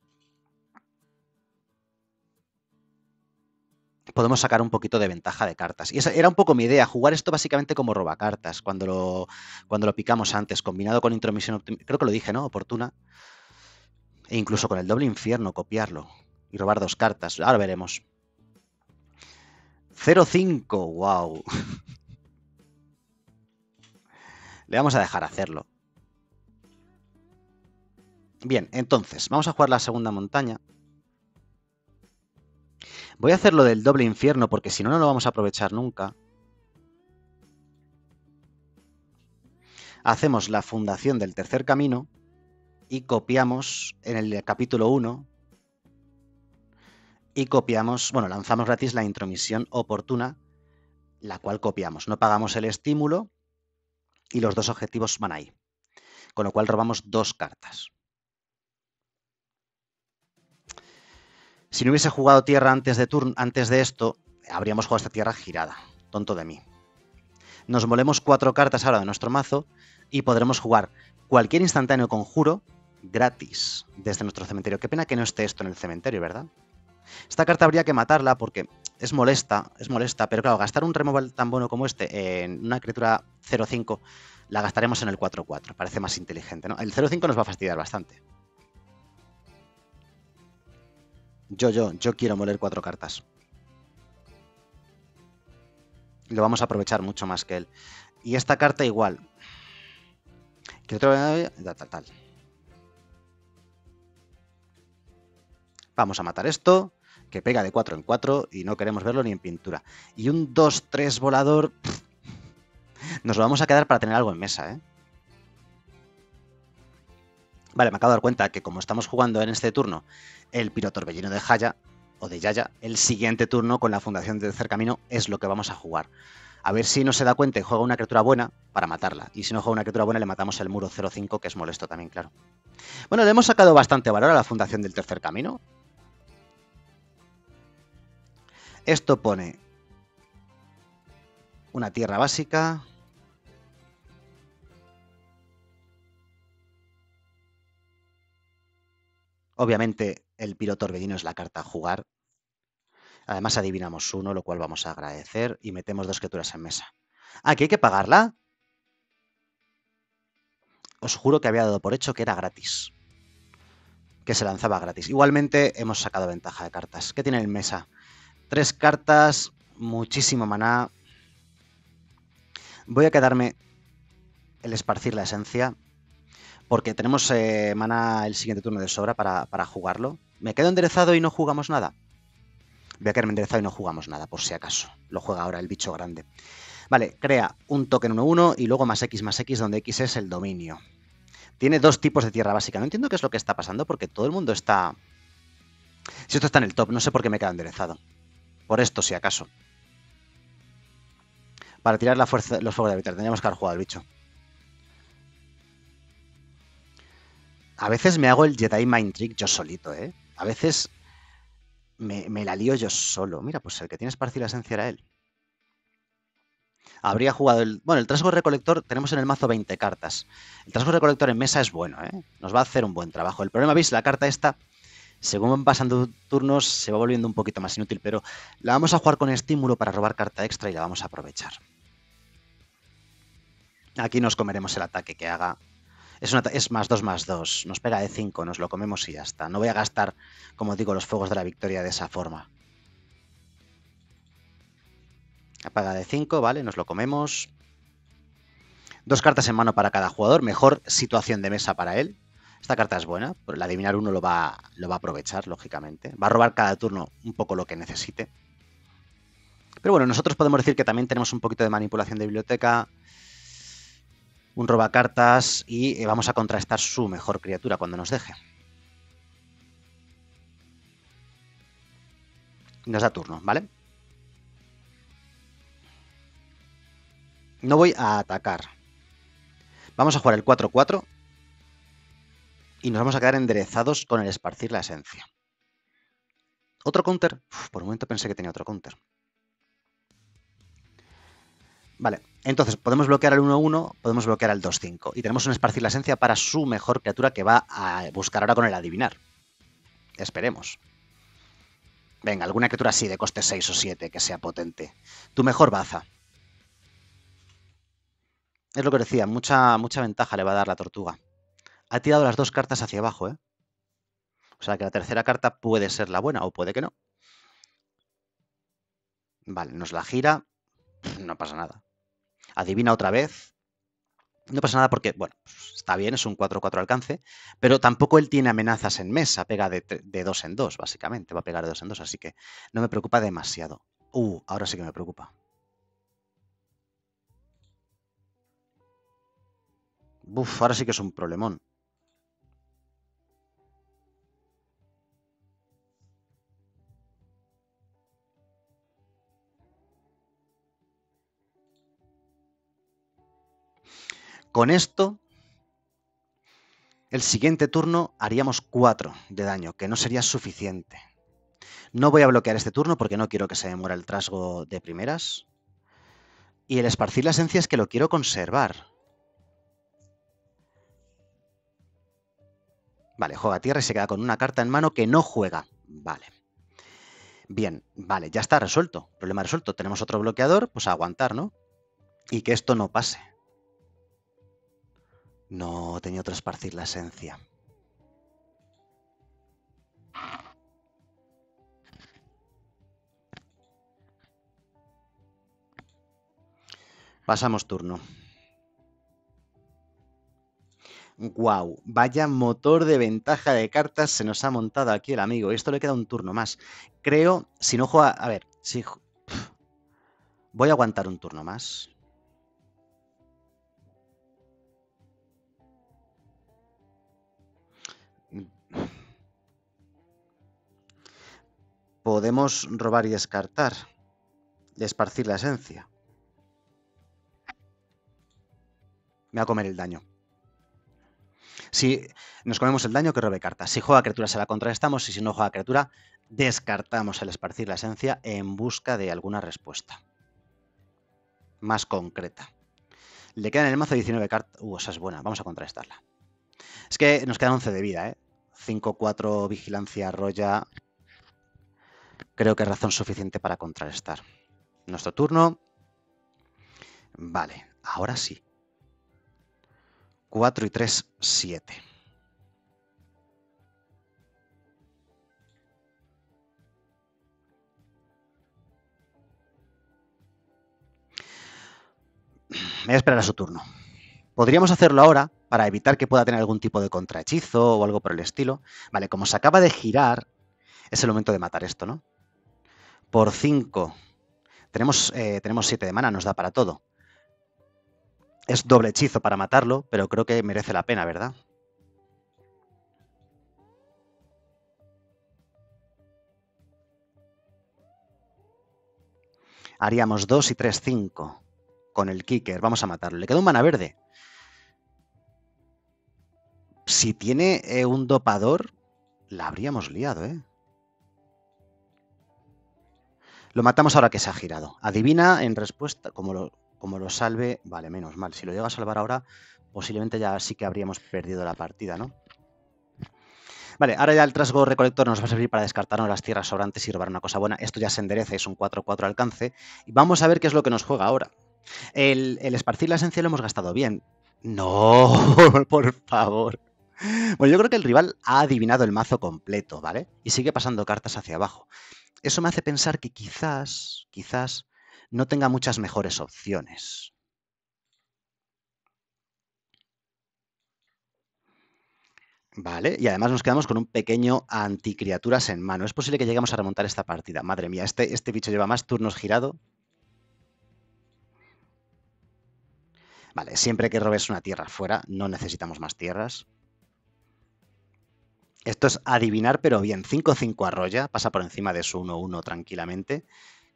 podemos sacar un poquito de ventaja de cartas. Y esa era un poco mi idea, jugar esto básicamente como robacartas, cuando lo, cuando lo picamos antes, combinado con intromisión, creo que lo dije, ¿no? Oportuna. E incluso con el doble infierno, copiarlo y robar dos cartas. Ahora veremos. cero cinco, wow. Le vamos a dejar hacerlo. Bien, entonces, vamos a jugar la segunda montaña. Voy a hacer lo del doble infierno porque si no, no lo vamos a aprovechar nunca. Hacemos la fundación del tercer camino y copiamos en el capítulo uno y copiamos, bueno, lanzamos gratis la intromisión oportuna, la cual copiamos. No pagamos el estímulo y los dos objetivos van ahí. Con lo cual robamos dos cartas. Si no hubiese jugado tierra antes de, turn, antes de esto, habríamos jugado esta tierra girada. Tonto de mí. Nos molemos cuatro cartas ahora de nuestro mazo y podremos jugar cualquier instantáneo conjuro gratis desde nuestro cementerio. Qué pena que no esté esto en el cementerio, ¿verdad? Esta carta habría que matarla porque es molesta, es molesta, pero claro, gastar un removal tan bueno como este en una criatura cero cinco la gastaremos en el cuatro cuatro. Parece más inteligente, ¿no? El cero cinco nos va a fastidiar bastante. Yo, yo, yo quiero moler cuatro cartas. Lo vamos a aprovechar mucho más que él. Y esta carta igual. Que otro... Tal, tal, tal. Vamos a matar esto, que pega de cuatro en cuatro y no queremos verlo ni en pintura. Y un dos tres volador... Pff, nos lo vamos a quedar para tener algo en mesa, ¿eh? Vale, me acabo de dar cuenta que como estamos jugando en este turno el pirotorbellino de Jaya, o de Yaya, el siguiente turno con la fundación del tercer camino es lo que vamos a jugar. A ver si no se da cuenta y juega una criatura buena para matarla. Y si no juega una criatura buena le matamos el muro cero cinco, que es molesto también, claro. Bueno, le hemos sacado bastante valor a la fundación del tercer camino. Esto pone una tierra básica. Obviamente el pirotorbellino es la carta a jugar. Además adivinamos uno, lo cual vamos a agradecer. Y metemos dos criaturas en mesa. ¿Aquí hay que pagarla? Os juro que había dado por hecho que era gratis. Que se lanzaba gratis. Igualmente hemos sacado ventaja de cartas. ¿Qué tiene en mesa? Tres cartas, muchísimo maná. Voy a quedarme el esparcir la esencia, porque tenemos eh, maná el siguiente turno de sobra para, para jugarlo. ¿Me quedo enderezado y no jugamos nada? Voy a quedarme enderezado y no jugamos nada, por si acaso. Lo juega ahora el bicho grande. Vale, crea un token uno uno y luego más X más X, donde X es el dominio. Tiene dos tipos de tierra básica. No entiendo qué es lo que está pasando, porque todo el mundo está... Si esto está en el top, no sé por qué me he quedado enderezado. Por esto, si acaso. Para tirar la fuerza, los fuegos de habitar, tendríamos que haber jugado al bicho. A veces me hago el Jedi Mind Trick yo solito, ¿eh? A veces me, me la lío yo solo. Mira, pues el que tiene esparcir la esencia era él. Habría jugado el... Bueno, el trasgo recolector, tenemos en el mazo veinte cartas. El trasgo recolector en mesa es bueno, ¿eh? Nos va a hacer un buen trabajo. El problema, ¿veis? La carta esta, según van pasando turnos, se va volviendo un poquito más inútil, pero la vamos a jugar con estímulo para robar carta extra y la vamos a aprovechar. Aquí nos comeremos el ataque que haga. Es, una, es más dos más dos. Nos pega de cinco, nos lo comemos y ya está. No voy a gastar, como digo, los fuegos de la victoria de esa forma. Apaga de cinco, vale, nos lo comemos. Dos cartas en mano para cada jugador. Mejor situación de mesa para él. Esta carta es buena. El adivinar uno lo va, lo va a aprovechar, lógicamente. Va a robar cada turno un poco lo que necesite. Pero bueno, nosotros podemos decir que también tenemos un poquito de manipulación de biblioteca, un robacartas y vamos a contrastar su mejor criatura cuando nos deje. Nos da turno, ¿vale? No voy a atacar. Vamos a jugar el cuatro cuatro y nos vamos a quedar enderezados con el esparcir la esencia. ¿Otro counter? Uf, por un momento pensé que tenía otro counter. Vale, entonces podemos bloquear al uno uno, podemos bloquear al dos cinco. Y tenemos un esparcir la esencia para su mejor criatura que va a buscar ahora con el adivinar. Esperemos. Venga, alguna criatura así de coste seis o siete que sea potente. Tu mejor baza. Es lo que decía, mucha, mucha ventaja le va a dar la tortuga. Ha tirado las dos cartas hacia abajo, ¿eh? O sea que la tercera carta puede ser la buena o puede que no. Vale, nos la gira. No pasa nada. Adivina otra vez. No pasa nada porque, bueno, está bien, es un cuatro cuatro alcance, pero tampoco él tiene amenazas en mesa, pega de, de dos en dos, básicamente, va a pegar de dos en dos, así que no me preocupa demasiado. Uh, ahora sí que me preocupa. Uf, ahora sí que es un problemón. Con esto, el siguiente turno haríamos cuatro de daño, que no sería suficiente. No voy a bloquear este turno porque no quiero que se me muera el trasgo de primeras. Y el esparcir la esencia es que lo quiero conservar. Vale, juega tierra y se queda con una carta en mano que no juega. Vale. Bien, vale, ya está resuelto. Problema resuelto. Tenemos otro bloqueador, pues a aguantar, ¿no? Y que esto no pase. No tenía otro esparcir la esencia. Pasamos turno. Guau, vaya motor de ventaja de cartas se nos ha montado aquí el amigo. Esto le queda un turno más. Creo, si no juega... A ver, si... Voy a aguantar un turno más. Podemos robar y descartar. Y esparcir la esencia. Me va a comer el daño. Si nos comemos el daño, que robe cartas. Si juega criatura, se la contrarrestamos. Y si no juega criatura, descartamos el esparcir la esencia en busca de alguna respuesta más concreta. Le quedan en el mazo diecinueve cartas. Uh, esa es buena. Vamos a contrarrestarla. Es que nos quedan once de vida, ¿eh? cinco cuatro, vigilancia, roya. Creo que es razón suficiente para contrarrestar. Nuestro turno. Vale, ahora sí. cuatro y tres, siete. Me voy a esperar a su turno. Podríamos hacerlo ahora para evitar que pueda tener algún tipo de contrahechizo o algo por el estilo. Vale, como se acaba de girar, es el momento de matar esto, ¿no? Por cinco. Tenemos, eh, tenemos siete de mana, nos da para todo. Es doble hechizo para matarlo, pero creo que merece la pena, ¿verdad? Haríamos dos y tres, cinco. Con el kicker, vamos a matarlo. Le queda un mana verde. Si tiene eh, un dopador, la habríamos liado, ¿eh? Lo matamos ahora que se ha girado. Adivina en respuesta, como lo, como lo salve... Vale, menos mal. Si lo llega a salvar ahora, posiblemente ya sí que habríamos perdido la partida, ¿no? Vale, ahora ya el trasgo recolector nos va a servir para descartarnos las tierras sobrantes y robar una cosa buena. Esto ya se endereza, es un cuatro cuatro alcance. Y vamos a ver qué es lo que nos juega ahora. El, el esparcir la esencia lo hemos gastado bien. No, por favor. Bueno, yo creo que el rival ha adivinado el mazo completo, ¿vale? Y sigue pasando cartas hacia abajo. Eso me hace pensar que quizás, quizás, no tenga muchas mejores opciones. Vale, y además nos quedamos con un pequeño anticriaturas en mano. Es posible que lleguemos a remontar esta partida. Madre mía, este, este bicho lleva más turnos girado. Vale, siempre que robes una tierra fuera, no necesitamos más tierras. Esto es adivinar, pero bien. cinco cinco arrolla, pasa por encima de su uno uno tranquilamente.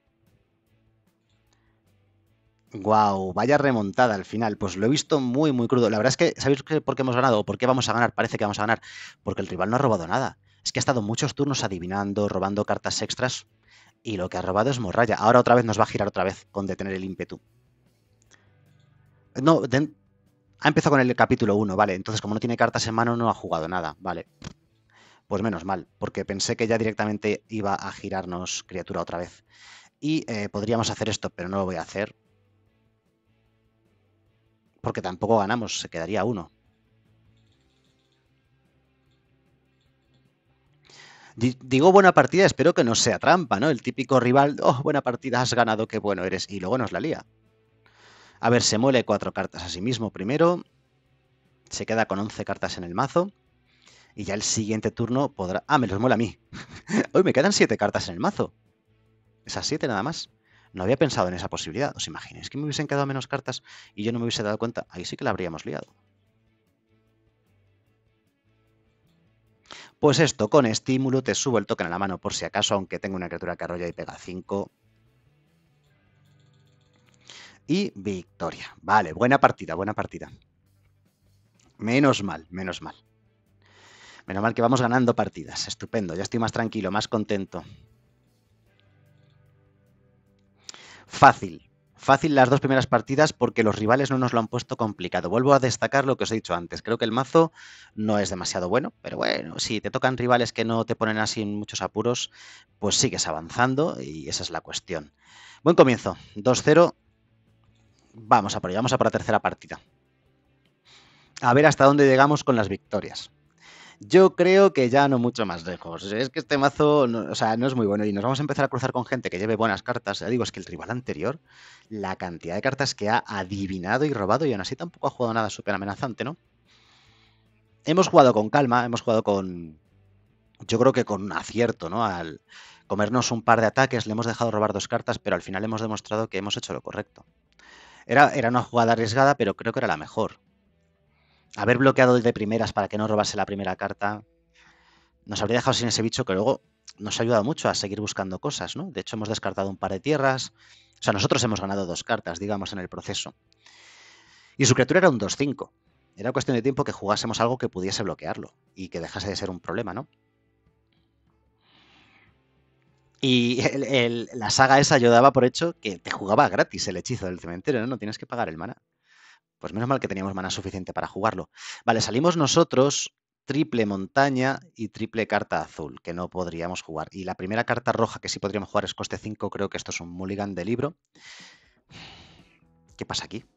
Guau, vaya remontada al final. Pues lo he visto muy, muy crudo. La verdad es que, ¿sabéis por qué hemos ganado o por qué vamos a ganar? Parece que vamos a ganar. Porque el rival no ha robado nada. Es que ha estado muchos turnos adivinando, robando cartas extras. Y lo que ha robado es morralla. Ahora otra vez nos va a girar otra vez con detener el ímpetu. No, de, ha empezado con el capítulo uno, vale. Entonces, como no tiene cartas en mano, no ha jugado nada. Vale. Pues menos mal, porque pensé que ya directamente iba a girarnos criatura otra vez. Y eh, podríamos hacer esto, pero no lo voy a hacer. Porque tampoco ganamos, se quedaría uno. Digo buena partida, espero que no sea trampa, ¿no? El típico rival, oh, buena partida, has ganado, qué bueno eres. Y luego nos la lía. A ver, se muele cuatro cartas a sí mismo primero. Se queda con once cartas en el mazo. Y ya el siguiente turno podrá... Ah, me los muele a mí. Hoy me quedan siete cartas en el mazo. Esas siete nada más. No había pensado en esa posibilidad. ¿Os imagináis que me hubiesen quedado menos cartas y yo no me hubiese dado cuenta? Ahí sí que la habríamos liado. Pues esto, con estímulo te subo el token a la mano por si acaso, aunque tengo una criatura que arrolla y pega cinco. Y victoria. Vale, buena partida, buena partida. Menos mal, menos mal. Menos mal que vamos ganando partidas. Estupendo, ya estoy más tranquilo, más contento. Fácil. Fácil las dos primeras partidas porque los rivales no nos lo han puesto complicado. Vuelvo a destacar lo que os he dicho antes. Creo que el mazo no es demasiado bueno, pero bueno, si te tocan rivales que no te ponen así en muchos apuros, pues sigues avanzando y esa es la cuestión. Buen comienzo. dos cero. Vamos a por ello, vamos a por la tercera partida. A ver hasta dónde llegamos con las victorias. Yo creo que ya no mucho más lejos. Es que este mazo, no, o sea, no es muy bueno y nos vamos a empezar a cruzar con gente que lleve buenas cartas. Ya digo, es que el rival anterior, la cantidad de cartas que ha adivinado y robado y aún así tampoco ha jugado nada súper amenazante, ¿no? Hemos jugado con calma, hemos jugado con, yo creo que con acierto, ¿no? Al comernos un par de ataques, le hemos dejado robar dos cartas, pero al final hemos demostrado que hemos hecho lo correcto. Era, era una jugada arriesgada, pero creo que era la mejor. Haber bloqueado el de primeras para que no robase la primera carta nos habría dejado sin ese bicho que luego nos ha ayudado mucho a seguir buscando cosas, ¿no? De hecho, hemos descartado un par de tierras. O sea, nosotros hemos ganado dos cartas, digamos, en el proceso. Y su criatura era un dos cinco. Era cuestión de tiempo que jugásemos algo que pudiese bloquearlo y que dejase de ser un problema, ¿no? Y el, el, la saga esa yo daba por hecho que te jugaba gratis el hechizo del cementerio, ¿no? No tienes que pagar el mana. Pues menos mal que teníamos mana suficiente para jugarlo. Vale, salimos nosotros, triple montaña y triple carta azul, que no podríamos jugar. Y la primera carta roja que sí podríamos jugar es coste cinco, creo que esto es un mulligan de libro. ¿Qué pasa aquí?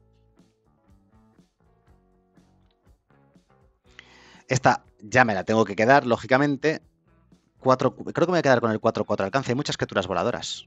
Esta ya me la tengo que quedar, lógicamente. Cuatro, creo que me voy a quedar con el cuatro cuatro alcance. Hay muchas criaturas voladoras.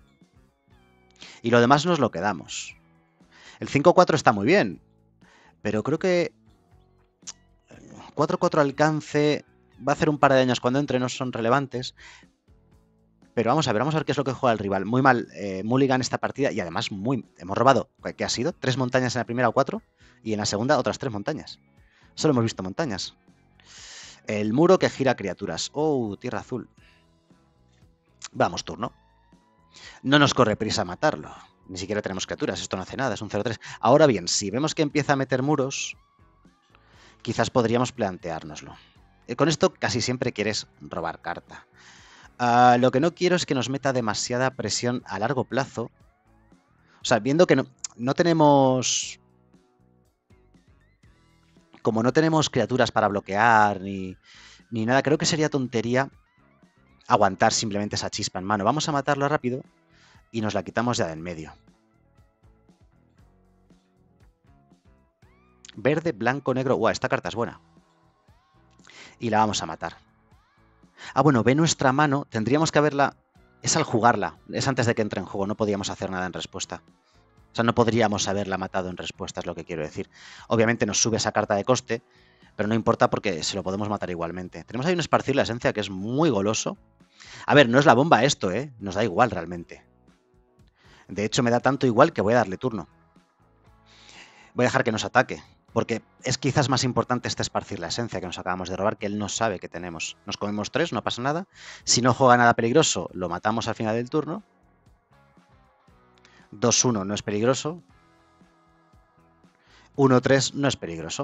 Y lo demás nos lo quedamos. El cinco cuatro está muy bien, pero creo que cuatro cuatro alcance va a hacer un par de daños cuando entre, no son relevantes. Pero vamos a ver, vamos a ver qué es lo que juega el rival. Muy mal eh, mulligan esta partida y además muy hemos robado, ¿qué ha sido? Tres montañas en la primera o cuatro y en la segunda otras tres montañas. Solo hemos visto montañas. El muro que gira criaturas. Oh, tierra azul. Vamos, turno. No nos corre prisa matarlo. Ni siquiera tenemos criaturas, esto no hace nada, es un cero tres. Ahora bien, si vemos que empieza a meter muros, quizás podríamos planteárnoslo. Eh, con esto casi siempre quieres robar carta. Uh, lo que no quiero es que nos meta demasiada presión a largo plazo. O sea, viendo que no, no tenemos... Como no tenemos criaturas para bloquear ni, ni nada, creo que sería tontería aguantar simplemente esa chispa en mano. Vamos a matarlo rápido y nos la quitamos ya de en medio. Verde, blanco, negro... ¡Uah! Esta carta es buena. Y la vamos a matar. Ah, bueno, ve nuestra mano. Tendríamos que haberla... Es al jugarla. Es antes de que entre en juego. No podíamos hacer nada en respuesta. O sea, no podríamos haberla matado en respuesta, es lo que quiero decir. Obviamente nos sube esa carta de coste, pero no importa porque se lo podemos matar igualmente. Tenemos ahí un esparcir la esencia que es muy goloso. A ver, no es la bomba esto, ¿eh? Nos da igual realmente. De hecho, me da tanto igual que voy a darle turno. Voy a dejar que nos ataque, porque es quizás más importante este esparcir la esencia que nos acabamos de robar, que él no sabe que tenemos. Nos comemos tres, no pasa nada. Si no juega nada peligroso, lo matamos al final del turno. dos uno no es peligroso. uno tres no es peligroso.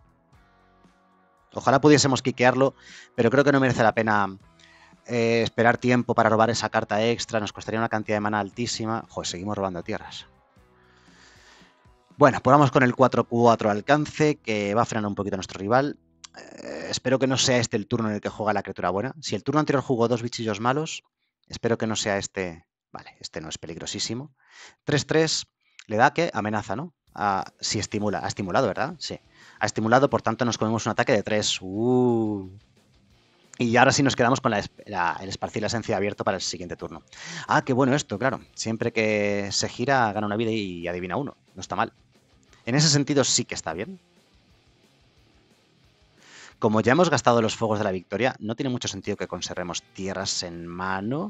Ojalá pudiésemos quiquearlo, pero creo que no merece la pena eh, esperar tiempo para robar esa carta extra. Nos costaría una cantidad de mana altísima. Joder, seguimos robando tierras. Bueno, pues vamos con el cuatro cuatro alcance, que va a frenar un poquito a nuestro rival. Eh, espero que no sea este el turno en el que juega la criatura buena. Si el turno anterior jugó dos bichillos malos, espero que no sea este. Vale, este no es peligrosísimo. tres tres le da que amenaza, ¿no? Ah, sí, estimula. Ha estimulado, ¿verdad? Sí. Ha estimulado, por tanto nos comemos un ataque de tres. Uh. Y ahora sí nos quedamos con la, la, el esparcir la esencia abierto para el siguiente turno. Ah, qué bueno esto, claro. Siempre que se gira gana una vida y adivina uno. No está mal. En ese sentido sí que está bien. Como ya hemos gastado los fuegos de la victoria, no tiene mucho sentido que conservemos tierras en mano.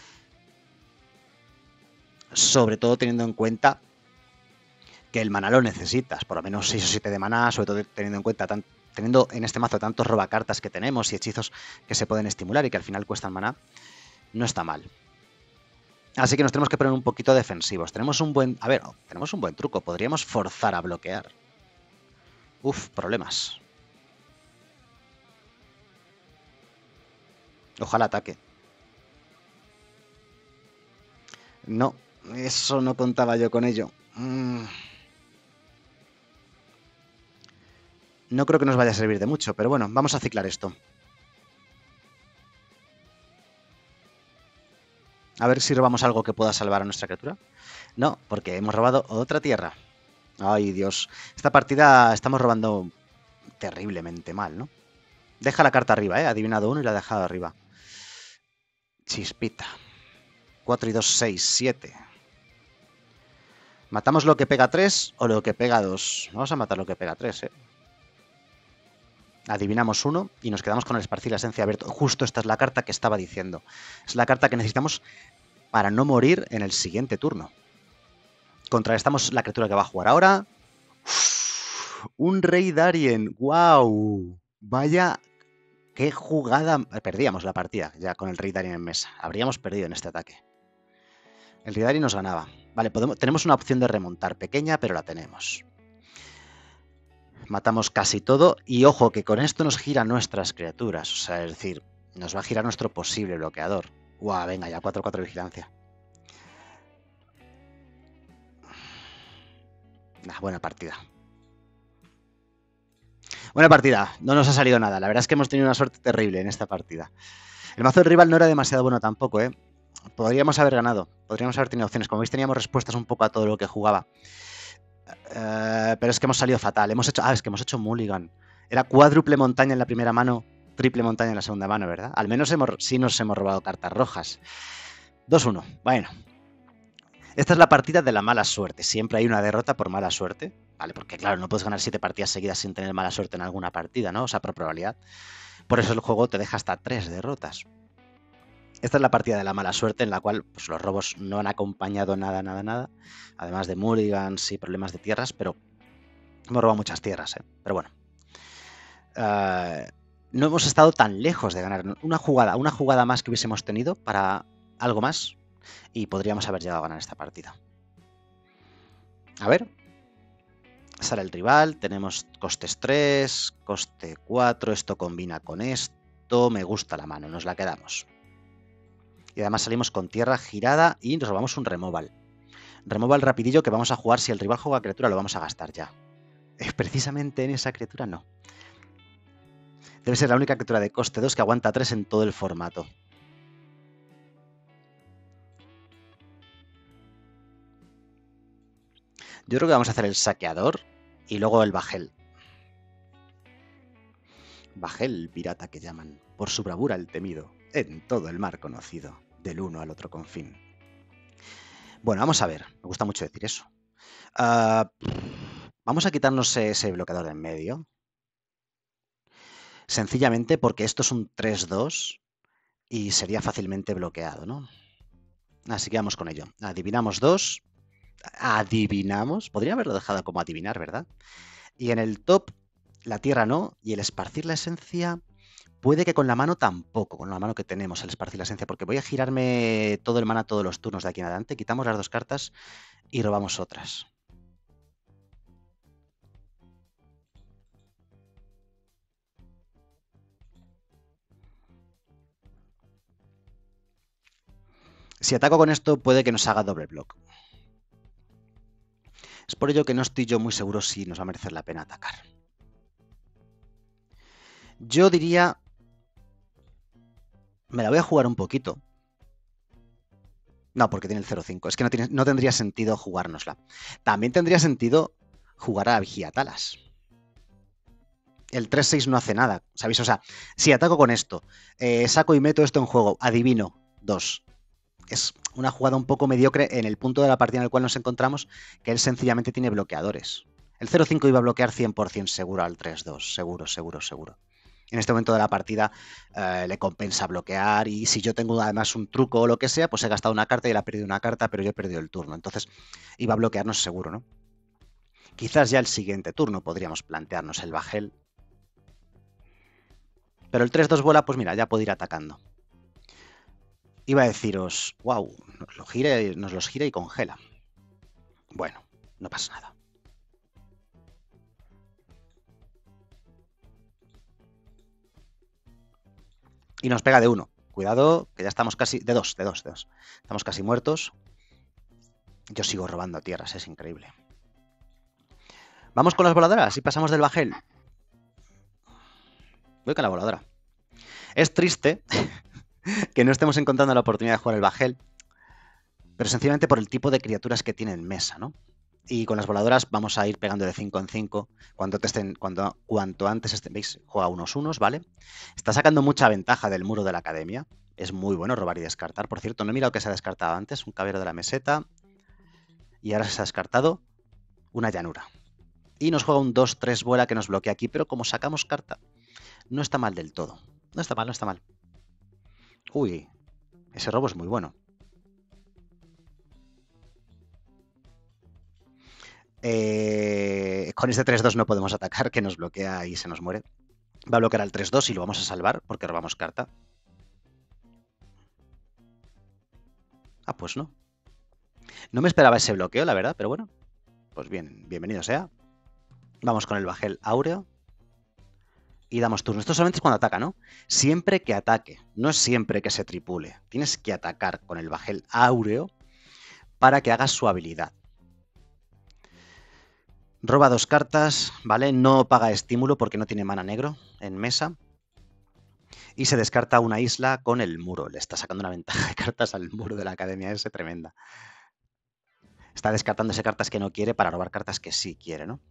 Sobre todo teniendo en cuenta que el maná lo necesitas. Por lo menos seis o siete de maná, sobre todo teniendo en cuenta tan, teniendo en este mazo tantos robacartas que tenemos y hechizos que se pueden estimular y que al final cuestan maná, no está mal. Así que nos tenemos que poner un poquito defensivos. Tenemos un buen... A ver, tenemos un buen truco. Podríamos forzar a bloquear. Uf, problemas. Ojalá ataque. No, eso no contaba yo con ello. Mm. No creo que nos vaya a servir de mucho, pero bueno, vamos a ciclar esto. A ver si robamos algo que pueda salvar a nuestra criatura. No, porque hemos robado otra tierra. Ay, Dios. Esta partida estamos robando terriblemente mal, ¿no? Deja la carta arriba, ¿eh? Ha adivinado uno y la ha dejado arriba. Chispita. cuatro y dos, seis, siete. ¿Matamos lo que pega tres o lo que pega dos? Vamos a matar lo que pega tres, ¿eh? Adivinamos uno y nos quedamos con el esparcir la esencia abierto. Justo esta es la carta que estaba diciendo. Es la carta que necesitamos para no morir en el siguiente turno. Contrarrestamos la criatura que va a jugar ahora. Uf, un Rey Darien. ¡Wow! Vaya, qué jugada. Perdíamos la partida ya con el Rey Darien en mesa. Habríamos perdido en este ataque. El Rey Darien nos ganaba. Vale, podemos, tenemos una opción de remontar pequeña, pero la tenemos. Matamos casi todo y ojo que con esto nos gira nuestras criaturas. O sea, es decir, nos va a girar nuestro posible bloqueador. ¡Guau! Venga, ya cuatro cuatro vigilancia. Nah, buena partida. Buena partida. No nos ha salido nada. La verdad es que hemos tenido una suerte terrible en esta partida. El mazo del rival no era demasiado bueno tampoco, ¿eh? Podríamos haber ganado. Podríamos haber tenido opciones. Como veis, teníamos respuestas un poco a todo lo que jugaba. Uh, pero es que hemos salido fatal. Hemos hecho. Ah, es que hemos hecho mulligan. Era cuádruple montaña en la primera mano, triple montaña en la segunda mano, ¿verdad? Al menos hemos, sí nos hemos robado cartas rojas. dos uno. Bueno. Esta es la partida de la mala suerte. Siempre hay una derrota por mala suerte. Vale, porque claro, no puedes ganar siete partidas seguidas sin tener mala suerte en alguna partida, ¿no? O sea, por probabilidad. Por eso el juego te deja hasta tres derrotas. Esta es la partida de la mala suerte en la cual pues, los robos no han acompañado nada, nada, nada. Además de mulligans y problemas de tierras, pero hemos robado muchas tierras, ¿eh? Pero bueno. Uh, no hemos estado tan lejos de ganar. Una jugada, una jugada más que hubiésemos tenido para algo más y podríamos haber llegado a ganar esta partida. A ver. Sale el rival, tenemos costes tres, coste cuatro, esto combina con esto, me gusta la mano, nos la quedamos. Y además salimos con tierra girada y nos robamos un removal. Removal rapidillo que vamos a jugar, si el rival juega criatura lo vamos a gastar ya. Precisamente en esa criatura no. Debe ser la única criatura de coste dos que aguanta tres en todo el formato. Yo creo que vamos a hacer el saqueador y luego el bajel. Bajel, pirata que llaman, por su bravura el temido, en todo el mar conocido, del uno al otro confín. Bueno, vamos a ver, me gusta mucho decir eso. Uh, vamos a quitarnos ese bloqueador de en medio. Sencillamente porque esto es un tres dos y sería fácilmente bloqueado, ¿no? Así que vamos con ello. Adivinamos dos. Adivinamos. Podría haberlo dejado como adivinar, ¿verdad? Y en el top, la tierra no. Y el esparcir la esencia, puede que con la mano tampoco. Con la mano que tenemos, el esparcir la esencia. Porque voy a girarme todo el mana todos los turnos de aquí en adelante. Quitamos las dos cartas y robamos otras. Si ataco con esto, puede que nos haga doble block. Es por ello que no estoy yo muy seguro si nos va a merecer la pena atacar. Yo diría... Me la voy a jugar un poquito. No, porque tiene el cero cinco. Es que no, tiene, no tendría sentido jugárnosla. También tendría sentido jugar a la Vigía Talas. El tres seis no hace nada, ¿sabéis? O sea, si ataco con esto, eh, saco y meto esto en juego, adivino dos. Es una jugada un poco mediocre en el punto de la partida en el cual nos encontramos, que él sencillamente tiene bloqueadores. El cero cinco iba a bloquear cien por cien seguro al tres dos, seguro, seguro, seguro. En este momento de la partida eh, le compensa bloquear y si yo tengo además un truco o lo que sea, pues he gastado una carta y él ha perdido una carta, pero yo he perdido el turno. Entonces iba a bloquearnos seguro, ¿no? Quizás ya el siguiente turno podríamos plantearnos el bajel. Pero el tres dos vuela, pues mira, ya puedo ir atacando. Iba a deciros, wow, nos, lo gira, nos los gira y congela. Bueno, no pasa nada. Y nos pega de uno. Cuidado, que ya estamos casi... De dos, de dos, de dos. Estamos casi muertos. Yo sigo robando tierras, es increíble. Vamos con las voladoras y pasamos del bajel. Voy con la voladora. Es triste que no estemos encontrando la oportunidad de jugar el bajel, pero sencillamente por el tipo de criaturas que tiene en mesa, ¿no? Y con las voladoras vamos a ir pegando de cinco en cinco. Cuando estén, cuando, cuanto antes estén, ¿veis? Juega unos unos, ¿vale? Está sacando mucha ventaja del muro de la academia. Es muy bueno robar y descartar. Por cierto, no he mirado que se ha descartado antes. Un caballero de la meseta. Y ahora se ha descartado una llanura. Y nos juega un dos tres vuela que nos bloquea aquí. Pero como sacamos carta, no está mal del todo. No está mal, no está mal. Uy, ese robo es muy bueno. Eh, con este tres dos no podemos atacar, que nos bloquea y se nos muere. Va a bloquear al tres dos y lo vamos a salvar porque robamos carta. Ah, pues no. No me esperaba ese bloqueo, la verdad, pero bueno. Pues bien, bienvenido sea. Vamos con el bajel áureo. Y damos turno. Esto solamente es cuando ataca, ¿no? Siempre que ataque. No es siempre que se tripule. Tienes que atacar con el bajel áureo para que hagas su habilidad. Roba dos cartas, ¿vale? No paga estímulo porque no tiene mana negro en mesa. Y se descarta una isla con el muro. Le está sacando una ventaja de cartas al muro de la academia ese tremenda. Está descartándose cartas que no quiere para robar cartas que sí quiere, ¿no?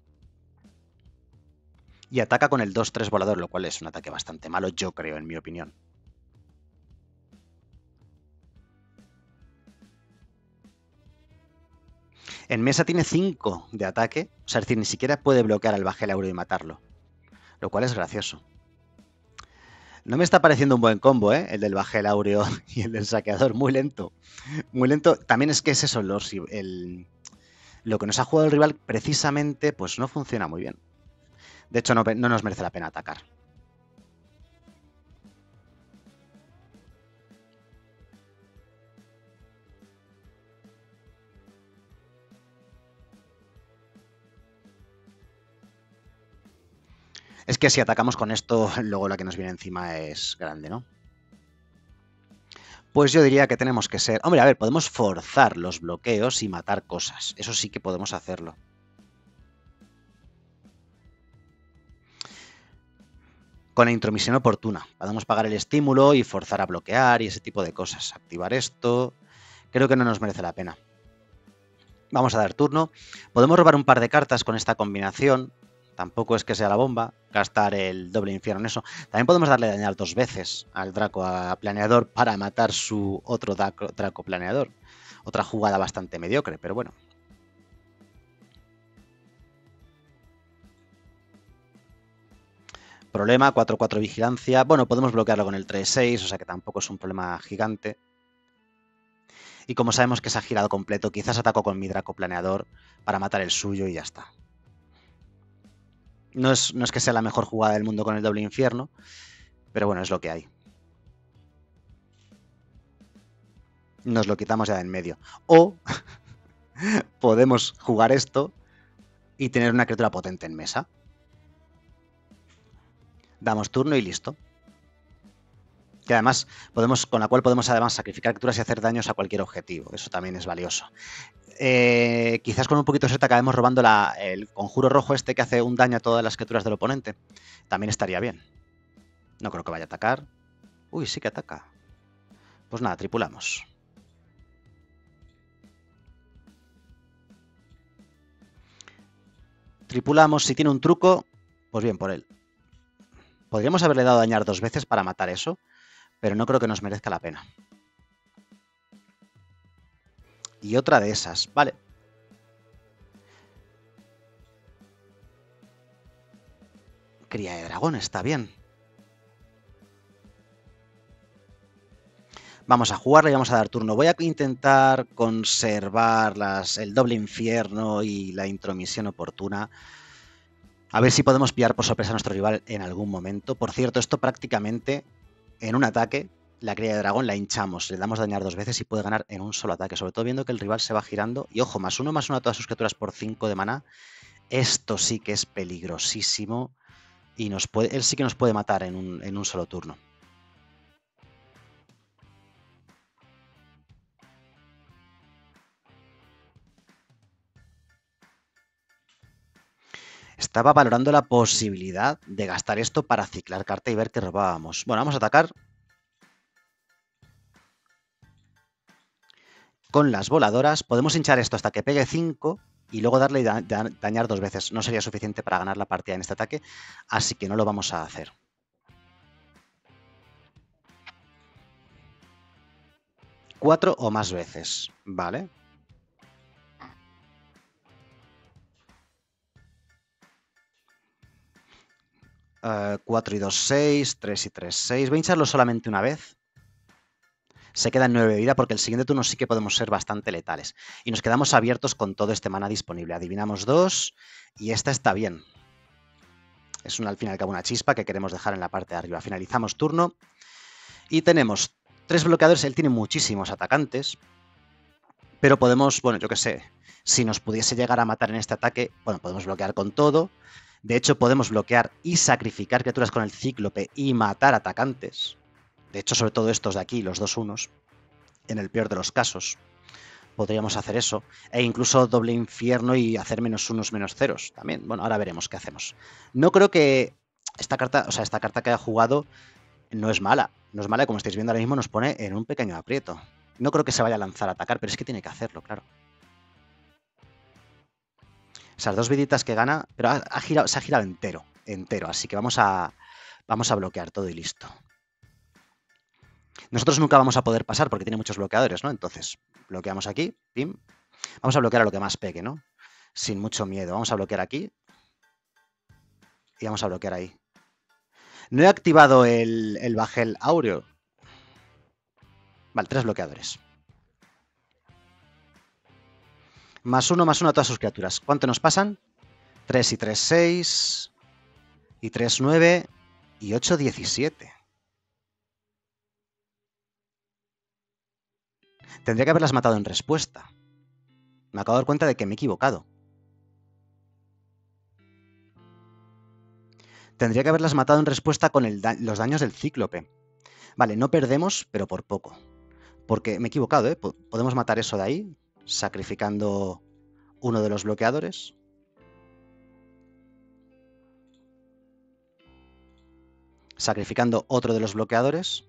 Y ataca con el dos tres volador, lo cual es un ataque bastante malo, yo creo, en mi opinión. En mesa tiene cinco de ataque, o sea, es decir, ni siquiera puede bloquear al bajel áureo y matarlo, lo cual es gracioso. No me está pareciendo un buen combo, ¿eh? El del bajel áureo y el del saqueador, muy lento. Muy lento. También es que es eso, los, el, lo que nos ha jugado el rival precisamente, pues no funciona muy bien. De hecho, no, no nos merece la pena atacar. Es que si atacamos con esto, luego la que nos viene encima es grande, ¿no? Pues yo diría que tenemos que ser... Hombre, a ver, podemos forzar los bloqueos y matar cosas. Eso sí que podemos hacerlo. Con la intromisión oportuna. Podemos pagar el estímulo y forzar a bloquear y ese tipo de cosas. Activar esto. Creo que no nos merece la pena. Vamos a dar turno. Podemos robar un par de cartas con esta combinación. Tampoco es que sea la bomba. Gastar el doble infierno en eso. También podemos darle dañar dos veces al Draco a planeador para matar su otro Draco, Draco planeador. Otra jugada bastante mediocre, pero bueno. Problema, cuatro cuatro vigilancia. Bueno, podemos bloquearlo con el tres seis, o sea que tampoco es un problema gigante. Y como sabemos que se ha girado completo, quizás ataco con mi Draco planeador para matar el suyo y ya está. No es, no es que sea la mejor jugada del mundo con el doble infierno, pero bueno, es lo que hay. Nos lo quitamos ya de en medio. O podemos jugar esto y tener una criatura potente en mesa. Damos turno y listo. Que además podemos, con la cual podemos además sacrificar criaturas y hacer daños a cualquier objetivo. Eso también es valioso. Eh, quizás con un poquito de suerte acabemos robando la, el conjuro rojo este que hace un daño a todas las criaturas del oponente. También estaría bien. No creo que vaya a atacar. Uy, sí que ataca. Pues nada, tripulamos. Tripulamos. Si tiene un truco, pues bien por él. Podríamos haberle dado dañar dos veces para matar eso, pero no creo que nos merezca la pena. Y otra de esas, vale. Cría de dragón, está bien. Vamos a jugarle y vamos a dar turno. Voy a intentar conservar las, el doble infierno y la intromisión oportuna. A ver si podemos pillar por sorpresa a nuestro rival en algún momento. Por cierto, esto prácticamente en un ataque, la cría de dragón la hinchamos, le damos dañar dos veces y puede ganar en un solo ataque. Sobre todo viendo que el rival se va girando. Y ojo, más uno, más uno a todas sus criaturas por cinco de maná. Esto sí que es peligrosísimo. Y nos puede, él sí que nos puede matar en un, en un solo turno. Estaba valorando la posibilidad de gastar esto para ciclar carta y ver qué robábamos. Bueno, vamos a atacar con las voladoras. Podemos hinchar esto hasta que pegue cinco y luego darle da da dañar dos veces. No sería suficiente para ganar la partida en este ataque, así que no lo vamos a hacer. Cuatro o más veces, ¿vale? Uh, cuatro y dos, seis, tres y tres, seis. Voy a hincharlo solamente una vez. Se queda en nueve de vida porque el siguiente turno sí que podemos ser bastante letales. Y nos quedamos abiertos con todo este mana disponible. Adivinamos dos y esta está bien. Es una, al fin y al cabo una chispa que queremos dejar en la parte de arriba. Finalizamos turno y tenemos tres bloqueadores. Él tiene muchísimos atacantes, pero podemos, bueno, yo qué sé, si nos pudiese llegar a matar en este ataque, bueno, podemos bloquear con todo. De hecho, podemos bloquear y sacrificar criaturas con el cíclope y matar atacantes. De hecho, sobre todo estos de aquí, los dos unos, en el peor de los casos, podríamos hacer eso. E incluso doble infierno y hacer menos unos, menos ceros también. Bueno, ahora veremos qué hacemos. No creo que esta carta, o sea, esta carta que ha jugado no es mala. No es mala, como estáis viendo ahora mismo, nos pone en un pequeño aprieto. No creo que se vaya a lanzar a atacar, pero es que tiene que hacerlo, claro. Esas dos viditas que gana, pero ha, ha girado, se ha girado entero, entero. Así que vamos a, vamos a bloquear todo y listo. Nosotros nunca vamos a poder pasar porque tiene muchos bloqueadores, ¿no? Entonces, bloqueamos aquí, pim. Vamos a bloquear a lo que más pegue, ¿no? Sin mucho miedo. Vamos a bloquear aquí. Y vamos a bloquear ahí. No he activado el, el bajel áureo. Vale, tres bloqueadores. Más uno, más uno a todas sus criaturas. ¿Cuánto nos pasan? tres y tres, seis. Y tres, nueve. Y ocho, diecisiete. Tendría que haberlas matado en respuesta. Me acabo de dar cuenta de que me he equivocado. Tendría que haberlas matado en respuesta con el da los daños del cíclope. Vale, no perdemos, pero por poco. Porque me he equivocado, ¿eh? Podemos matar eso de ahí, sacrificando uno de los bloqueadores. Sacrificando otro de los bloqueadores.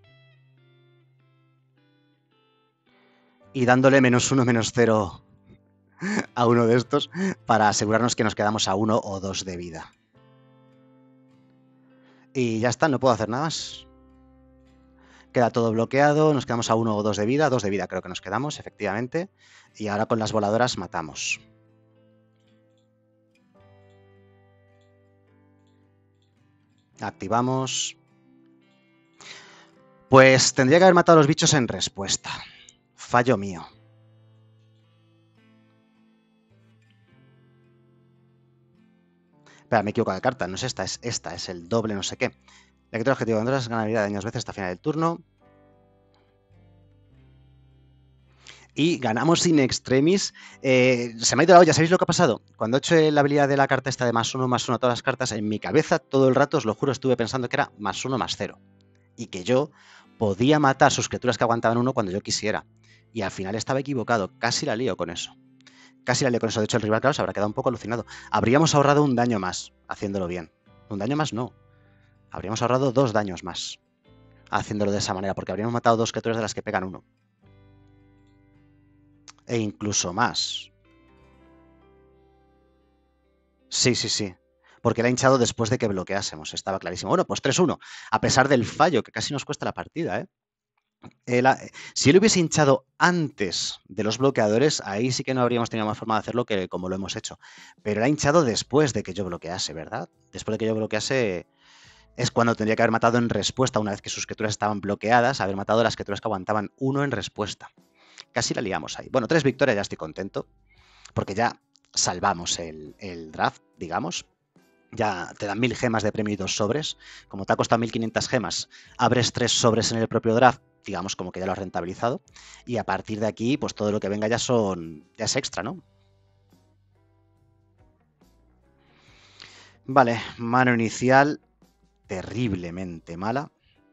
Y dándole menos uno, menos cero a uno de estos para asegurarnos que nos quedamos a uno o dos de vida. Y ya está, no puedo hacer nada más. Queda todo bloqueado, nos quedamos a uno o dos de vida. Dos de vida creo que nos quedamos, efectivamente. Y ahora con las voladoras matamos. Activamos. Pues tendría que haber matado a los bichos en respuesta. Fallo mío. Espera, me he equivocado de carta. No es esta, es esta. Es el doble no sé qué. La criatura objetivo de Honduras gana vida de daños veces hasta final del turno. Y ganamos in extremis. Eh, se me ha ido la olla. ¿Sabéis lo que ha pasado? Cuando he hecho la habilidad de la carta esta de más uno, más uno a todas las cartas, en mi cabeza todo el rato, os lo juro, estuve pensando que era más uno, más cero. Y que yo podía matar sus criaturas que aguantaban uno cuando yo quisiera. Y al final estaba equivocado. Casi la lío con eso. Casi la lío con eso. De hecho, el rival, claro, se habrá quedado un poco alucinado. Habríamos ahorrado un daño más haciéndolo bien. Un daño más no. Habríamos ahorrado dos daños más haciéndolo de esa manera, porque habríamos matado dos criaturas de las que pegan uno. E incluso más. Sí, sí, sí. Porque la ha hinchado después de que bloqueásemos. Estaba clarísimo. Bueno, pues tres uno. A pesar del fallo, que casi nos cuesta la partida, ¿eh? El, si él hubiese hinchado antes de los bloqueadores, ahí sí que no habríamos tenido más forma de hacerlo que como lo hemos hecho. Pero él ha hinchado después de que yo bloquease, ¿verdad? Después de que yo bloquease es cuando tendría que haber matado en respuesta, una vez que sus criaturas estaban bloqueadas, haber matado las criaturas que aguantaban uno en respuesta. Casi la liamos ahí. Bueno, tres victorias, ya estoy contento, porque ya salvamos el, el draft, digamos. Ya te dan mil gemas de premio y dos sobres. Como te ha costado mil quinientas gemas, abres tres sobres en el propio draft, digamos como que ya lo has rentabilizado. Y a partir de aquí, pues todo lo que venga ya son ya es extra, ¿no? Vale, mano inicial terriblemente mala.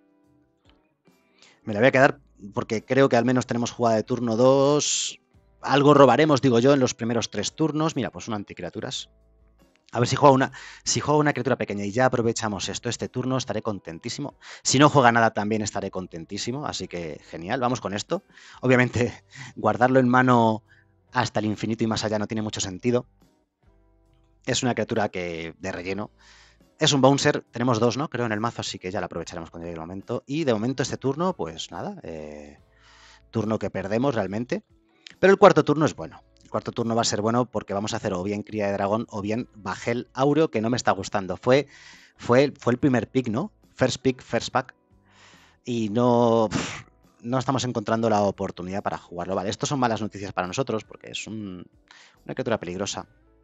Me la voy a quedar porque creo que al menos tenemos jugada de turno dos. Algo robaremos, digo yo, en los primeros tres turnos. Mira, pues un anticriaturas. A ver si juega una, si juega una criatura pequeña y ya aprovechamos esto, este turno, estaré contentísimo. Si no juega nada, también estaré contentísimo. Así que genial, vamos con esto. Obviamente, guardarlo en mano hasta el infinito y más allá no tiene mucho sentido. Es una criatura que de relleno. Es un bouncer, tenemos dos, ¿no? Creo en el mazo, así que ya la aprovecharemos cuando llegue el momento. Y de momento este turno, pues nada, eh, turno que perdemos realmente. Pero el cuarto turno es bueno. El cuarto turno va a ser bueno porque vamos a hacer o bien Cría de Dragón o bien Bajel Áureo, que no me está gustando. Fue, fue, fue el primer pick, ¿no? First pick, first pack. Y no, pff, no estamos encontrando la oportunidad para jugarlo. Vale, esto son malas noticias para nosotros porque es un, una criatura peligrosa.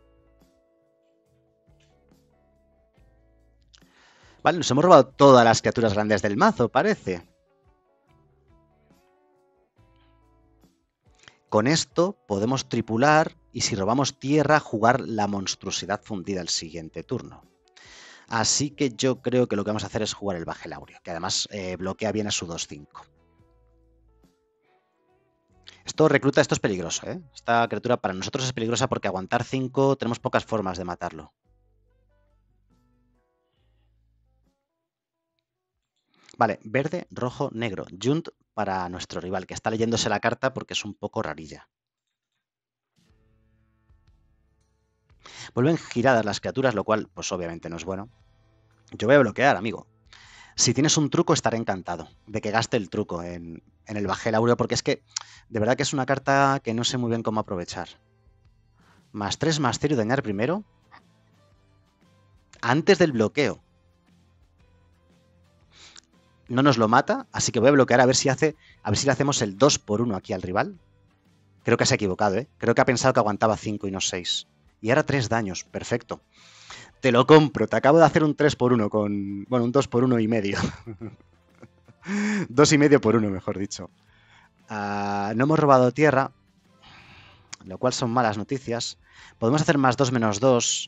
Vale, nos hemos robado todas las criaturas grandes del mazo, parece. Con esto podemos tripular y si robamos tierra, jugar la monstruosidad fundida el siguiente turno. Así que yo creo que lo que vamos a hacer es jugar el Bajelaurio, que además eh, bloquea bien a su dos cinco. Esto recluta, esto es peligroso, ¿eh? Esta criatura para nosotros es peligrosa porque aguantar cinco tenemos pocas formas de matarlo. Vale, verde, rojo, negro. Junt para nuestro rival, que está leyéndose la carta porque es un poco rarilla. Vuelven giradas las criaturas, lo cual, pues obviamente no es bueno. Yo voy a bloquear, amigo. Si tienes un truco, estaré encantado de que gaste el truco en, en el Bajel Áureo, porque es que de verdad que es una carta que no sé muy bien cómo aprovechar. Más tres, más cero y dañar primero. Antes del bloqueo. No nos lo mata, así que voy a bloquear a ver si hace. A ver si le hacemos el dos por uno aquí al rival. Creo que se ha equivocado, ¿eh? Creo que ha pensado que aguantaba cinco y no seis. Y ahora tres daños, perfecto. Te lo compro, te acabo de hacer un tres por uno con. Bueno, un dos por uno y medio. dos y medio por uno, mejor dicho. Uh, no hemos robado tierra, lo cual son malas noticias. Podemos hacer más dos menos dos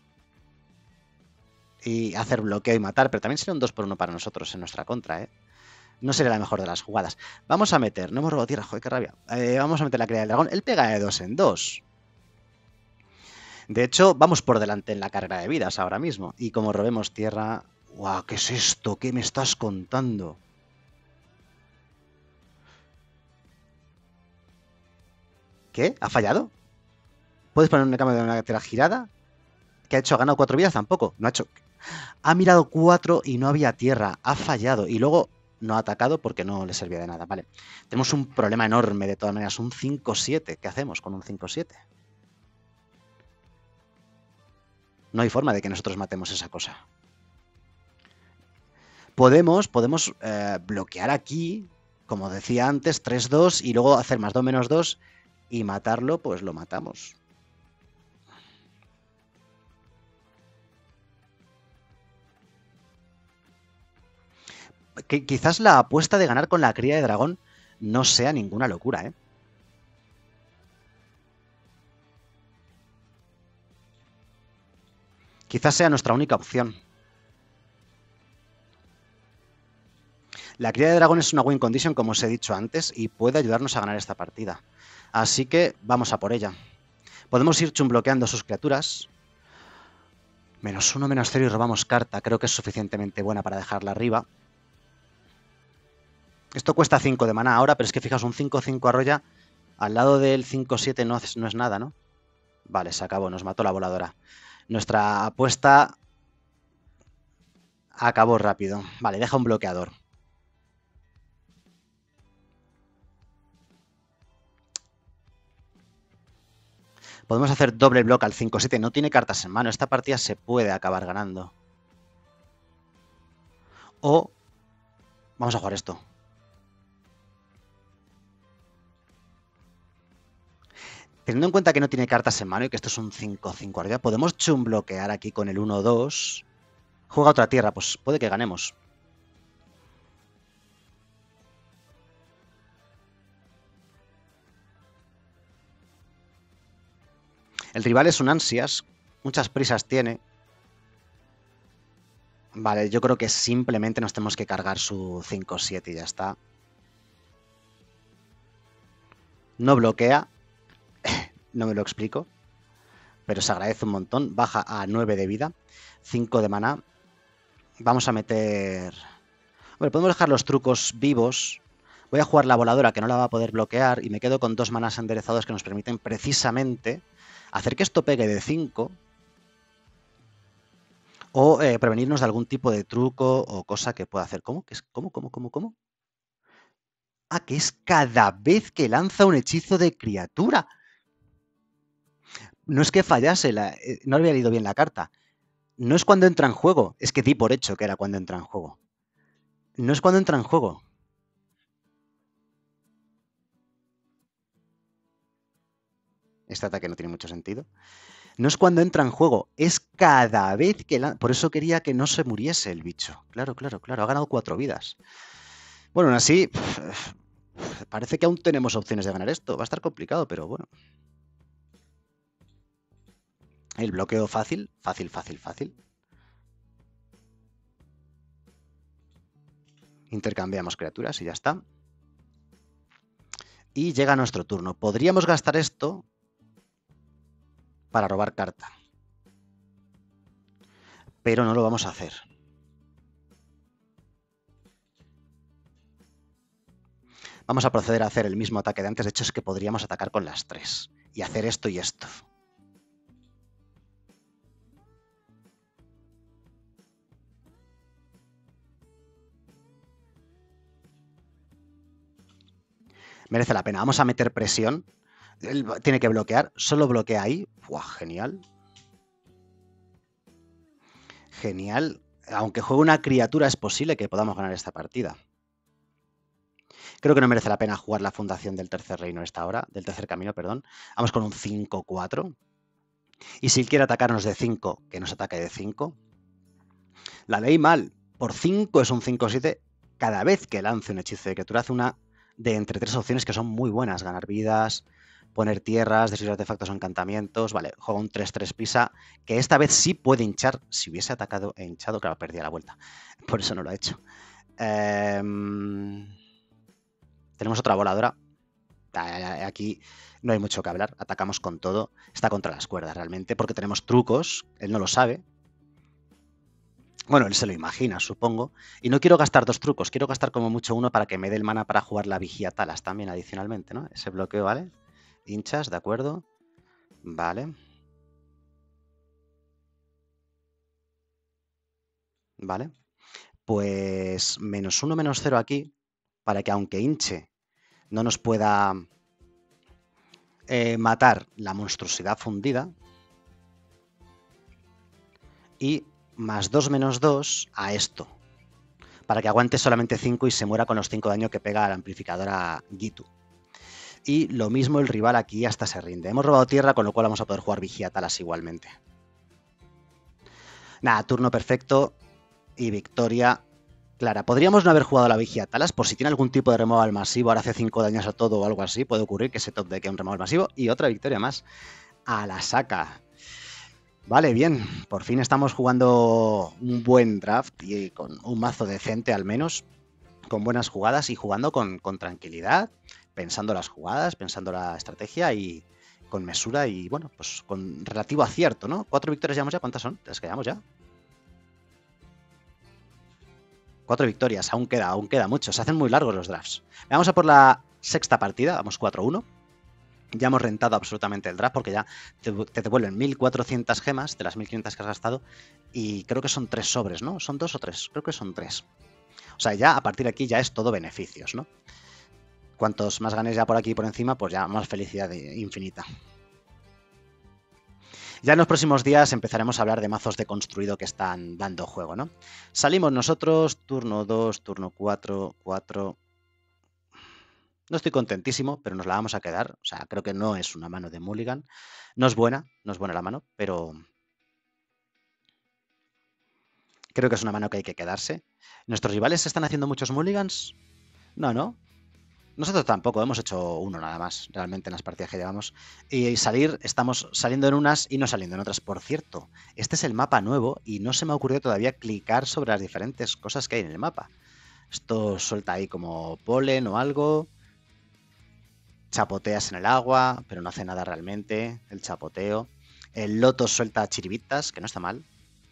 y hacer bloqueo y matar, pero también sería un dos por uno para nosotros en nuestra contra, ¿eh? No sería la mejor de las jugadas. Vamos a meter, no hemos robado tierra, joder, qué rabia. Eh, vamos a meter la cría del dragón. Él pega de dos en dos. De hecho, vamos por delante en la carga de vidas ahora mismo. Y como robemos tierra... ¡Guau! ¿Qué es esto? ¿Qué me estás contando? ¿Qué? ¿Ha fallado? ¿Puedes poner una cámara de una tierra girada? ¿Qué ha hecho? ¿Ha ganado cuatro vidas? Tampoco. No ha hecho... Ha mirado cuatro y no había tierra. Ha fallado. Y luego no ha atacado porque no le servía de nada. Vale. Tenemos un problema enorme de todas maneras. Un cinco siete. ¿Qué hacemos con un cinco siete? No hay forma de que nosotros matemos esa cosa. Podemos, podemos eh, bloquear aquí, como decía antes, tres dos y luego hacer más dos menos dos y matarlo, pues lo matamos. Que quizás la apuesta de ganar con la cría de dragón no sea ninguna locura, ¿eh? Quizás sea nuestra única opción. La cría de dragón es una win condition, como os he dicho antes, y puede ayudarnos a ganar esta partida. Así que vamos a por ella. Podemos ir chumbloqueando sus criaturas. Menos uno, menos cero y robamos carta. Creo que es suficientemente buena para dejarla arriba. Esto cuesta cinco de maná ahora, pero es que fijaos, un cinco cinco arrolla al lado del cinco siete no, no es nada, ¿no? Vale, se acabó, nos mató la voladora. Nuestra apuesta acabó rápido. Vale, deja un bloqueador. Podemos hacer doble bloque al cinco siete. No tiene cartas en mano. Esta partida se puede acabar ganando. O vamos a jugar esto. Teniendo en cuenta que no tiene cartas en mano y que esto es un cinco cinco arriba, podemos chumbloquear aquí con el uno dos. Juega otra tierra, pues puede que ganemos. El rival es un ansias, muchas prisas tiene. Vale, yo creo que simplemente nos tenemos que cargar su cinco siete y ya está. No bloquea, no me lo explico. pero se agradece un montón. Baja a nueve de vida, cinco de maná. Vamos a meter... Bueno, podemos dejar los trucos vivos. Voy a jugar la voladora, que no la va a poder bloquear, y me quedo con dos manás enderezados que nos permiten precisamente hacer que esto pegue de cinco o eh, prevenirnos de algún tipo de truco o cosa que pueda hacer. ¿Cómo? ¿Qué es? ¿Cómo? ¿Cómo? ¿Cómo? ¿Cómo? Ah, que es cada vez que lanza un hechizo de criatura. No es que fallase, la, eh, no había leído bien la carta. No es cuando entra en juego, es que di por hecho que era cuando entra en juego. No es cuando entra en juego. Este ataque no tiene mucho sentido. No es cuando entra en juego, es cada vez que... La... Por eso quería que no se muriese el bicho. Claro, claro, claro. Ha ganado cuatro vidas. Bueno, aún así, parece que aún tenemos opciones de ganar esto. Va a estar complicado, pero bueno. El bloqueo fácil, fácil, fácil, fácil. Intercambiamos criaturas y ya está. Y llega nuestro turno. Podríamos gastar esto para robar carta. Pero no lo vamos a hacer. Vamos a proceder a hacer el mismo ataque de antes. De hecho, es que podríamos atacar con las tres. Y hacer esto y esto. Merece la pena. Vamos a meter presión. Él tiene que bloquear. Solo bloquea ahí. ¡Buah, genial! Genial. Aunque juegue una criatura, es posible que podamos ganar esta partida. Creo que no merece la pena jugar la fundación del tercer reino esta hora. Del tercer camino, perdón. Vamos con un cinco cuatro. Y si él quiere atacarnos de cinco, que nos ataque de cinco. La leí mal. Por cinco es un cinco siete. Cada vez que lance un hechizo de criatura hace una de entre tres opciones que son muy buenas. Ganar vidas, poner tierras, destruir artefactos o encantamientos. Vale, juega un tres tres pisa, que esta vez sí puede hinchar. Si hubiese atacado e hinchado, claro, perdía la vuelta. Por eso no lo ha hecho. Eh... Tenemos otra voladora. Aquí no hay mucho que hablar. Atacamos con todo. Está contra las cuerdas realmente, porque tenemos trucos. Él no lo sabe. Bueno, él se lo imagina, supongo. Y no quiero gastar dos trucos. Quiero gastar como mucho uno para que me dé el mana para jugar la Vigía Talas también adicionalmente, ¿no? Ese bloqueo, ¿vale? Hinchas, ¿de acuerdo? Vale. Vale. Pues menos uno, menos cero aquí, para que aunque hinche no nos pueda eh, matar la monstruosidad fundida. Y más dos menos dos a esto, para que aguante solamente cinco y se muera con los cinco de daño que pega a la amplificadora Gitu. Y lo mismo el rival aquí hasta se rinde. Hemos robado tierra, con lo cual vamos a poder jugar Vigía Talas igualmente. Nada, turno perfecto y victoria clara. Podríamos no haber jugado la Vigía Talas por si tiene algún tipo de removal masivo. Ahora hace cinco daños a todo o algo así. Puede ocurrir que se top de que un removal masivo y otra victoria más a la saca. Vale, bien. Por fin estamos jugando un buen draft y con un mazo decente al menos, con buenas jugadas y jugando con, con tranquilidad, pensando las jugadas, pensando la estrategia y con mesura y, bueno, pues con relativo acierto, ¿no? Cuatro victorias llevamos ya. ¿Cuántas son? ¿Las que llevamos ya? Cuatro victorias. Aún queda, aún queda mucho. Se hacen muy largos los drafts. Vamos a por la sexta partida. Vamos cuatro uno. Ya hemos rentado absolutamente el draft porque ya te, te devuelven mil cuatrocientas gemas de las mil quinientas que has gastado y creo que son tres sobres, ¿no? ¿Son dos o tres? Creo que son tres. O sea, ya a partir de aquí ya es todo beneficios, ¿no? Cuantos más ganes ya por aquí y por encima, pues ya más felicidad infinita. Ya en los próximos días empezaremos a hablar de mazos de construido que están dando juego, ¿no? Salimos nosotros, turno dos, turno cuatro, cuatro... No estoy contentísimo, pero nos la vamos a quedar. O sea, creo que no es una mano de Mulligan. No es buena, no es buena la mano, pero creo que es una mano que hay que quedarse. ¿Nuestros rivales están haciendo muchos Mulligans? No, no. Nosotros tampoco, hemos hecho uno nada más, realmente, en las partidas que llevamos. Y salir, estamos saliendo en unas y no saliendo en otras. Por cierto, este es el mapa nuevo y no se me ha ocurrido todavía clicar sobre las diferentes cosas que hay en el mapa. Esto suelta ahí como polen o algo. Chapoteas en el agua, pero no hace nada realmente, el chapoteo. El Loto suelta chiribitas, que no está mal.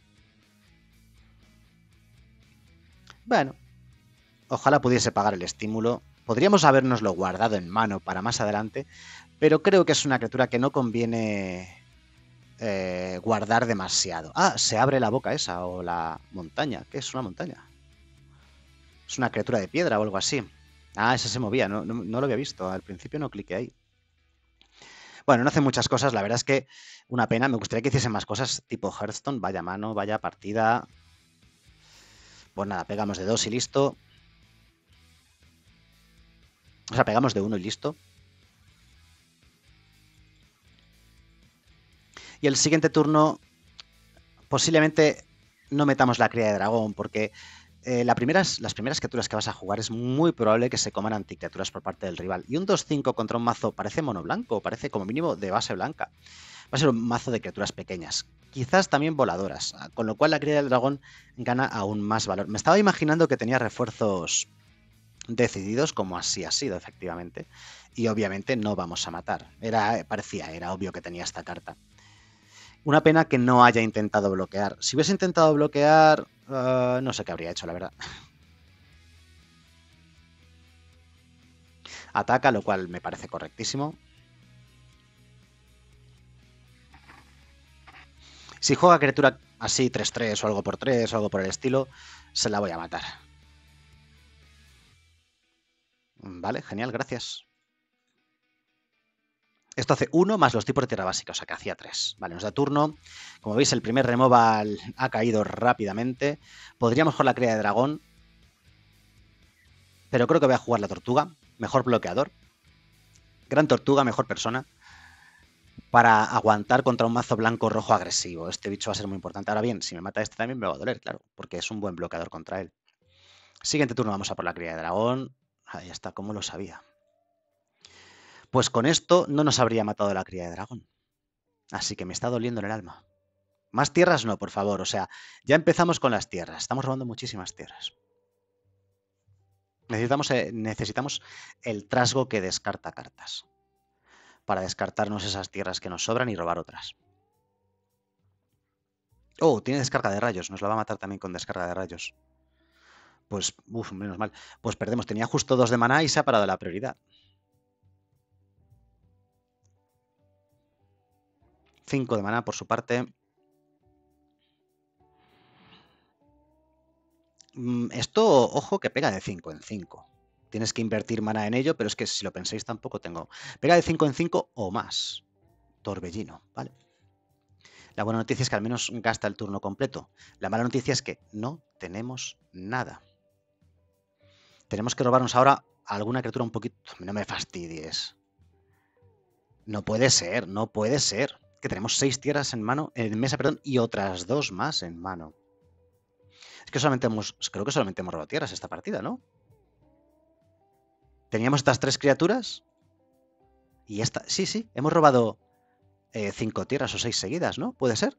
Bueno, ojalá pudiese pagar el estímulo. Podríamos habérnoslo guardado en mano para más adelante, pero creo que es una criatura que no conviene eh, guardar demasiado. Ah, se abre la boca esa, o la montaña. ¿Qué es una montaña? Es una criatura de piedra o algo así. Ah, ese se movía, no, no, no lo había visto. Al principio no cliqué ahí. Bueno, no hace muchas cosas, la verdad es que una pena. Me gustaría que hiciesen más cosas tipo Hearthstone. Vaya mano, vaya partida. Pues nada, pegamos de dos y listo. O sea, pegamos de uno y listo. Y el siguiente turno posiblemente no metamos la cría de dragón, porque eh, la primeras, las primeras criaturas que vas a jugar es muy probable que se coman anticriaturas por parte del rival. Y un dos cinco contra un mazo parece mono blanco, parece como mínimo de base blanca. Va a ser un mazo de criaturas pequeñas, quizás también voladoras, con lo cual la cría del dragón gana aún más valor. Me estaba imaginando que tenía refuerzos decididos, como así ha sido efectivamente, y obviamente no vamos a matar. Era, parecía, era obvio que tenía esta carta. Una pena que no haya intentado bloquear. Si hubiese intentado bloquear, uh, no sé qué habría hecho, la verdad. Ataca, lo cual me parece correctísimo. Si juega criatura así tres tres o algo por tres o algo por el estilo, se la voy a matar. Vale, genial, gracias. Esto hace uno más los tipos de tierra básica, o sea que hacía tres. Vale, nos da turno. Como veis, el primer removal ha caído rápidamente. Podríamos jugar la cría de dragón, pero creo que voy a jugar la tortuga. Mejor bloqueador. Gran tortuga, mejor persona. Para aguantar contra un mazo blanco-rojo agresivo. Este bicho va a ser muy importante. Ahora bien, si me mata este también me va a doler, claro, porque es un buen bloqueador contra él. Siguiente turno vamos a por la cría de dragón. Ahí está, ¿cómo lo sabía? Pues con esto no nos habría matado la cría de dragón. Así que me está doliendo en el alma. Más tierras no, por favor. O sea, ya empezamos con las tierras. Estamos robando muchísimas tierras. Necesitamos, eh, necesitamos el trasgo que descarta cartas. Para descartarnos esas tierras que nos sobran y robar otras. Oh, tiene descarga de rayos. Nos la va a matar también con descarga de rayos. Pues, uff, menos mal. Pues perdemos. Tenía justo dos de maná y se ha parado la prioridad. Cinco de maná por su parte. Esto, ojo, que pega de cinco en cinco. Tienes que invertir maná en ello, pero es que si lo pensáis tampoco tengo. Pega de cinco en cinco o más. Torbellino, ¿vale? La buena noticia es que al menos gasta el turno completo. La mala noticia es que no tenemos nada. Tenemos que robarnos ahora alguna criatura un poquito... No me fastidies. No puede ser, no puede ser. Que tenemos seis tierras en mano, en mesa, perdón, y otras dos más en mano. Es que solamente hemos... Creo que solamente hemos robado tierras esta partida, ¿no? Teníamos estas tres criaturas. Y esta... Sí, sí, hemos robado eh, cinco tierras o seis seguidas, ¿no? ¿Puede ser?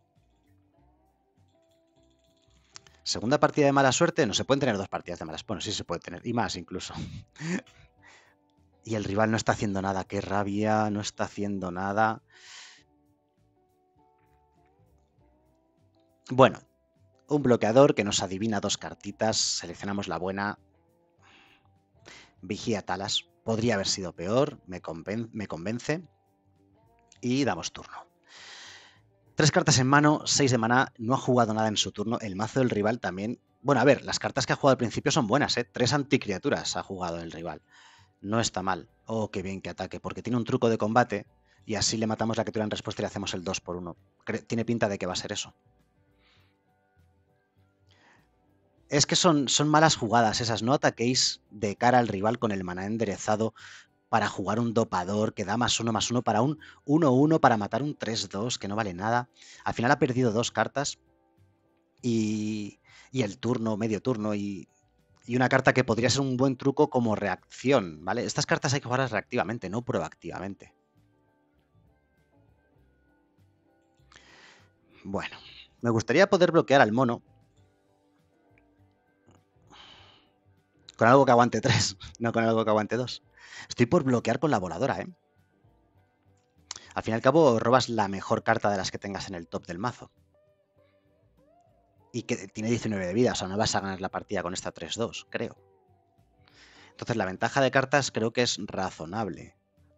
Segunda partida de mala suerte. No se pueden tener dos partidas de mala suerte. Bueno, sí se puede tener. Y más incluso. Y el rival no está haciendo nada. Qué rabia. No está haciendo nada. Bueno. Un bloqueador que nos adivina dos cartitas. Seleccionamos la buena. Vigía Talas. Podría haber sido peor. Me, conven me convence. Y damos turno. Tres cartas en mano, seis de maná, no ha jugado nada en su turno. El mazo del rival también... Bueno, a ver, las cartas que ha jugado al principio son buenas, ¿eh? Tres anticriaturas ha jugado el rival. No está mal. Oh, qué bien que ataque, porque tiene un truco de combate y así le matamos la criatura en respuesta y le hacemos el dos por uno. Tiene pinta de que va a ser eso. Es que son, son malas jugadas esas. No ataquéis de cara al rival con el maná enderezado para jugar un dopador que da más uno más uno para un uno uno para matar un tres dos que no vale nada. Al final ha perdido dos cartas y, y el turno, medio turno y, y una carta que podría ser un buen truco como reacción, ¿vale? Estas cartas hay que jugarlas reactivamente, no proactivamente. Bueno, me gustaría poder bloquear al mono con algo que aguante tres, no con algo que aguante dos. Estoy por bloquear con la voladora, ¿eh? Al fin y al cabo, robas la mejor carta de las que tengas en el top del mazo. Y que tiene diecinueve de vida, o sea, no vas a ganar la partida con esta tres dos, creo. Entonces, la ventaja de cartas creo que es razonable.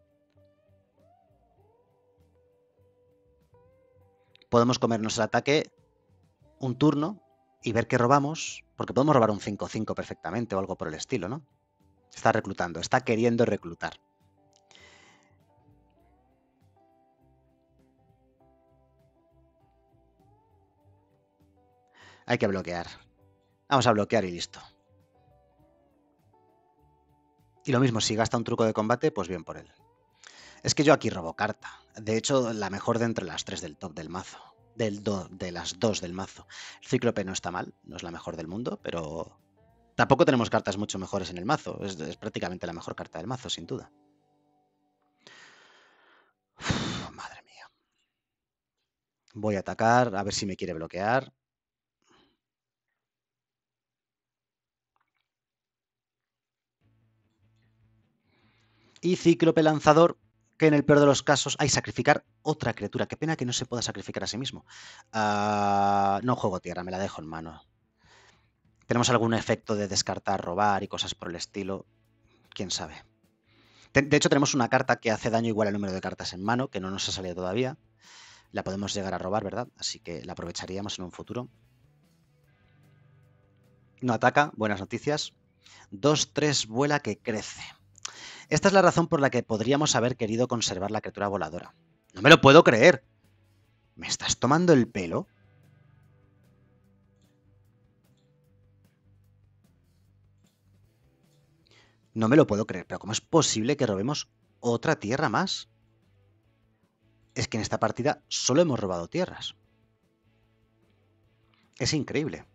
Podemos comernos el ataque un turno y ver qué robamos, porque podemos robar un cinco cinco perfectamente o algo por el estilo, ¿no? Está reclutando, está queriendo reclutar. Hay que bloquear. Vamos a bloquear y listo. Y lo mismo, si gasta un truco de combate, pues bien por él. Es que yo aquí robo carta. De hecho, la mejor de entre las tres del top del mazo. Del do, de las dos del mazo. El Cíclope no está mal, no es la mejor del mundo, pero tampoco tenemos cartas mucho mejores en el mazo. Es, es prácticamente la mejor carta del mazo, sin duda. Uf, madre mía. Voy a atacar, a ver si me quiere bloquear. Y Cíclope lanzador, que en el peor de los casos hay sacrificar otra criatura. Qué pena que no se pueda sacrificar a sí mismo. Uh, no juego tierra, me la dejo en mano. ¿Tenemos algún efecto de descartar, robar y cosas por el estilo? ¿Quién sabe? De hecho, tenemos una carta que hace daño igual al número de cartas en mano, que no nos ha salido todavía. La podemos llegar a robar, ¿verdad? Así que la aprovecharíamos en un futuro. No ataca, buenas noticias. dos tres vuela que crece. Esta es la razón por la que podríamos haber querido conservar la criatura voladora. No me lo puedo creer. ¿Me estás tomando el pelo? No me lo puedo creer, pero ¿cómo es posible que robemos otra tierra más? Es que en esta partida solo hemos robado tierras. Es increíble.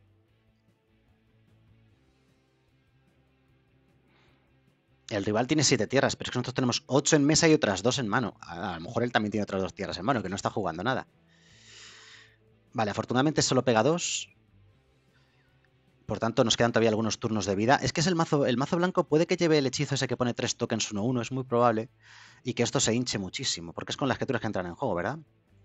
El rival tiene siete tierras, pero es que nosotros tenemos ocho en mesa y otras dos en mano. A, a lo mejor él también tiene otras dos tierras en mano, que no está jugando nada. Vale, afortunadamente solo pega dos. Por tanto, nos quedan todavía algunos turnos de vida. Es que es el mazo, el mazo blanco puede que lleve el hechizo ese que pone tres tokens uno uno, es muy probable. Y que esto se hinche muchísimo, porque es con las criaturas que entran en juego, ¿verdad?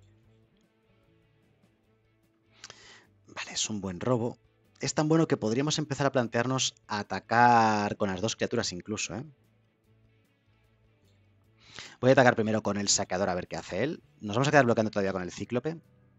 Vale, es un buen robo. Es tan bueno que podríamos empezar a plantearnos atacar con las dos criaturas incluso, ¿eh? Voy a atacar primero con el saqueador a ver qué hace él. Nos vamos a quedar bloqueando todavía con el cíclope.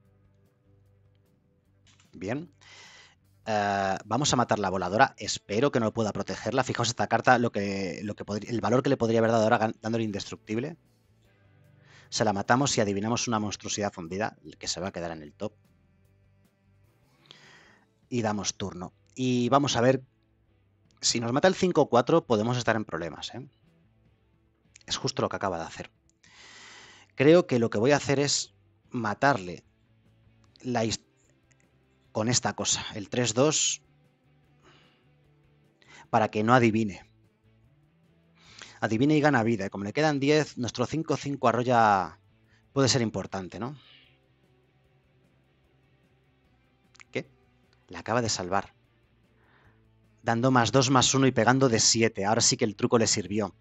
Bien. Uh, vamos a matar la voladora. Espero que no pueda protegerla. Fijaos esta carta, lo que, lo que podría, el valor que le podría haber dado ahora dándole indestructible. Se la matamos y adivinamos una monstruosidad fundida que se va a quedar en el top. Y damos turno. Y vamos a ver. Si nos mata el cinco cuatro podemos estar en problemas, ¿eh? Es justo lo que acaba de hacer. Creo que lo que voy a hacer es matarle la con esta cosa, el tres dos, para que no adivine. Adivine y gana vida. Y como le quedan diez, nuestro cinco cinco arrolla puede ser importante, ¿no? ¿Qué? Le acaba de salvar. Dando más dos más uno y pegando de siete. Ahora sí que el truco le sirvió.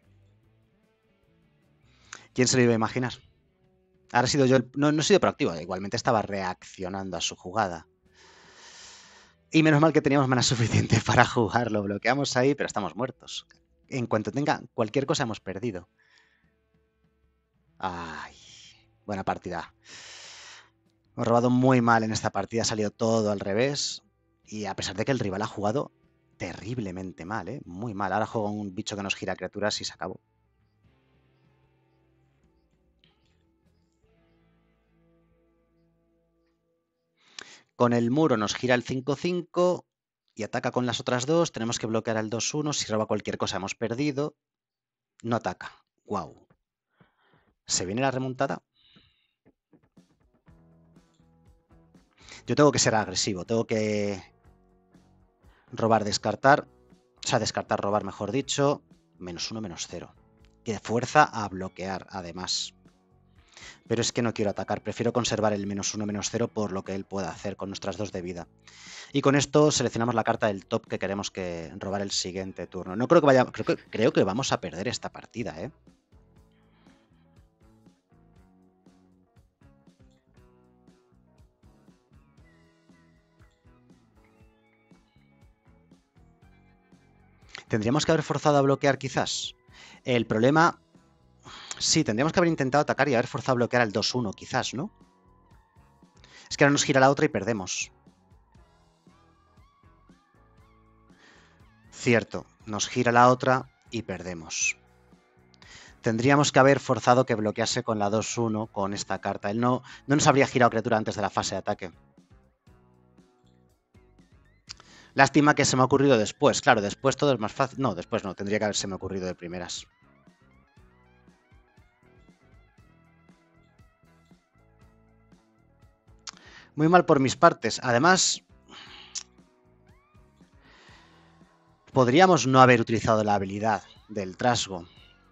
¿Quién se lo iba a imaginar? Ahora he sido yo el... No, no he sido proactivo. Igualmente estaba reaccionando a su jugada. Y menos mal que teníamos mana suficiente para jugar. Lo bloqueamos ahí, pero estamos muertos. En cuanto tenga cualquier cosa hemos perdido. Ay, buena partida. Hemos robado muy mal en esta partida. Ha salido todo al revés. Y a pesar de que el rival ha jugado terriblemente mal, ¿eh? Muy mal. Ahora juega un bicho que nos gira criaturas y se acabó. Con el muro nos gira el cinco cinco y ataca con las otras dos. Tenemos que bloquear al dos uno. Si roba cualquier cosa hemos perdido. No ataca. Wow. ¿Se viene la remontada? Yo tengo que ser agresivo. Tengo que robar, descartar. O sea, descartar, robar, mejor dicho. Menos uno, menos cero. Que fuerza a bloquear, además. Pero es que no quiero atacar. Prefiero conservar el menos uno, menos cero por lo que él pueda hacer con nuestras dos de vida. Y con esto seleccionamos la carta del top que queremos que robar el siguiente turno. No creo que vaya... Creo que, creo que vamos a perder esta partida, ¿eh? Tendríamos que haber forzado a bloquear quizás. El problema... Sí, tendríamos que haber intentado atacar y haber forzado a bloquear al dos uno quizás, ¿no? Es que ahora nos gira la otra y perdemos. Cierto, nos gira la otra y perdemos. Tendríamos que haber forzado que bloquease con la dos uno con esta carta. Él no, no nos habría girado criatura antes de la fase de ataque. Lástima que se me ha ocurrido después. Claro, después todo es más fácil. No, después no. Tendría que haberse me ocurrido de primeras. Muy mal por mis partes. Además, podríamos no haber utilizado la habilidad del trasgo.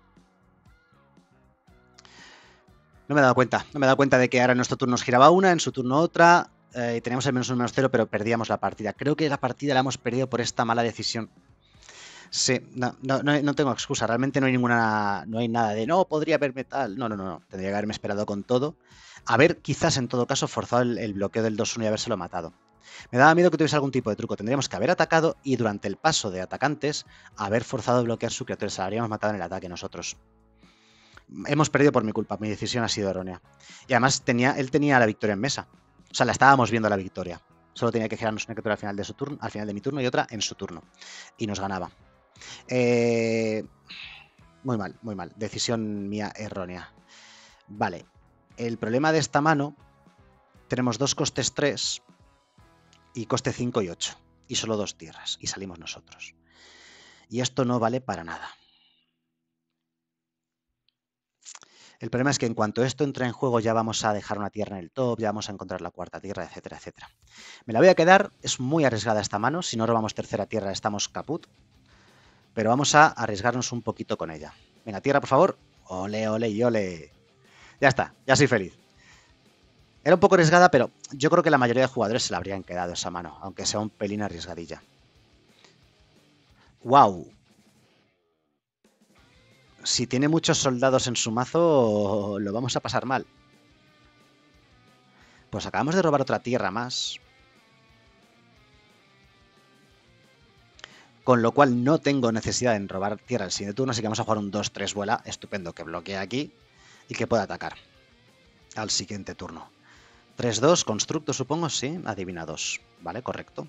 No me he dado cuenta. No me he dado cuenta de que ahora en nuestro turno nos giraba una, en su turno otra. Eh, y teníamos el menos uno, menos cero, pero perdíamos la partida. Creo que la partida la hemos perdido por esta mala decisión. Sí, no, no, no tengo excusa. Realmente no hay ninguna. No hay nada de no, podría haberme tal. No, no, no, no. Tendría que haberme esperado con todo. Haber, quizás en todo caso, forzado el, el bloqueo del dos uno y habérselo matado. Me daba miedo que tuviese algún tipo de truco. Tendríamos que haber atacado y durante el paso de atacantes haber forzado a bloquear su criatura. Se la habríamos matado en el ataque nosotros. Hemos perdido por mi culpa. Mi decisión ha sido errónea. Y además tenía, él tenía la victoria en mesa. O sea, la estábamos viendo la victoria. Solo tenía que girarnos una criatura al final de su turno, al final de mi turno y otra en su turno. Y nos ganaba. Eh, muy mal, muy mal. Decisión mía errónea. Vale. El problema de esta mano, tenemos dos costes tres y coste cinco y ocho. Y solo dos tierras. Y salimos nosotros. Y esto no vale para nada. El problema es que en cuanto esto entra en juego ya vamos a dejar una tierra en el top, ya vamos a encontrar la cuarta tierra, etcétera, etcétera. Me la voy a quedar. Es muy arriesgada esta mano. Si no robamos tercera tierra estamos caput. Pero vamos a arriesgarnos un poquito con ella. Venga, tierra, por favor. Ole, ole y ole. Ya está, ya soy feliz. Era un poco arriesgada, pero yo creo que la mayoría de jugadores se la habrían quedado esa mano, aunque sea un pelín arriesgadilla. ¡Wow! Si tiene muchos soldados en su mazo, lo vamos a pasar mal. Pues acabamos de robar otra tierra más. Con lo cual no tengo necesidad en robar tierra el siguiente turno, así que vamos a jugar un dos tres vuela, estupendo, que bloquee aquí y que pueda atacar al siguiente turno. tres dos, constructo supongo, sí, adivina dos. Vale, correcto.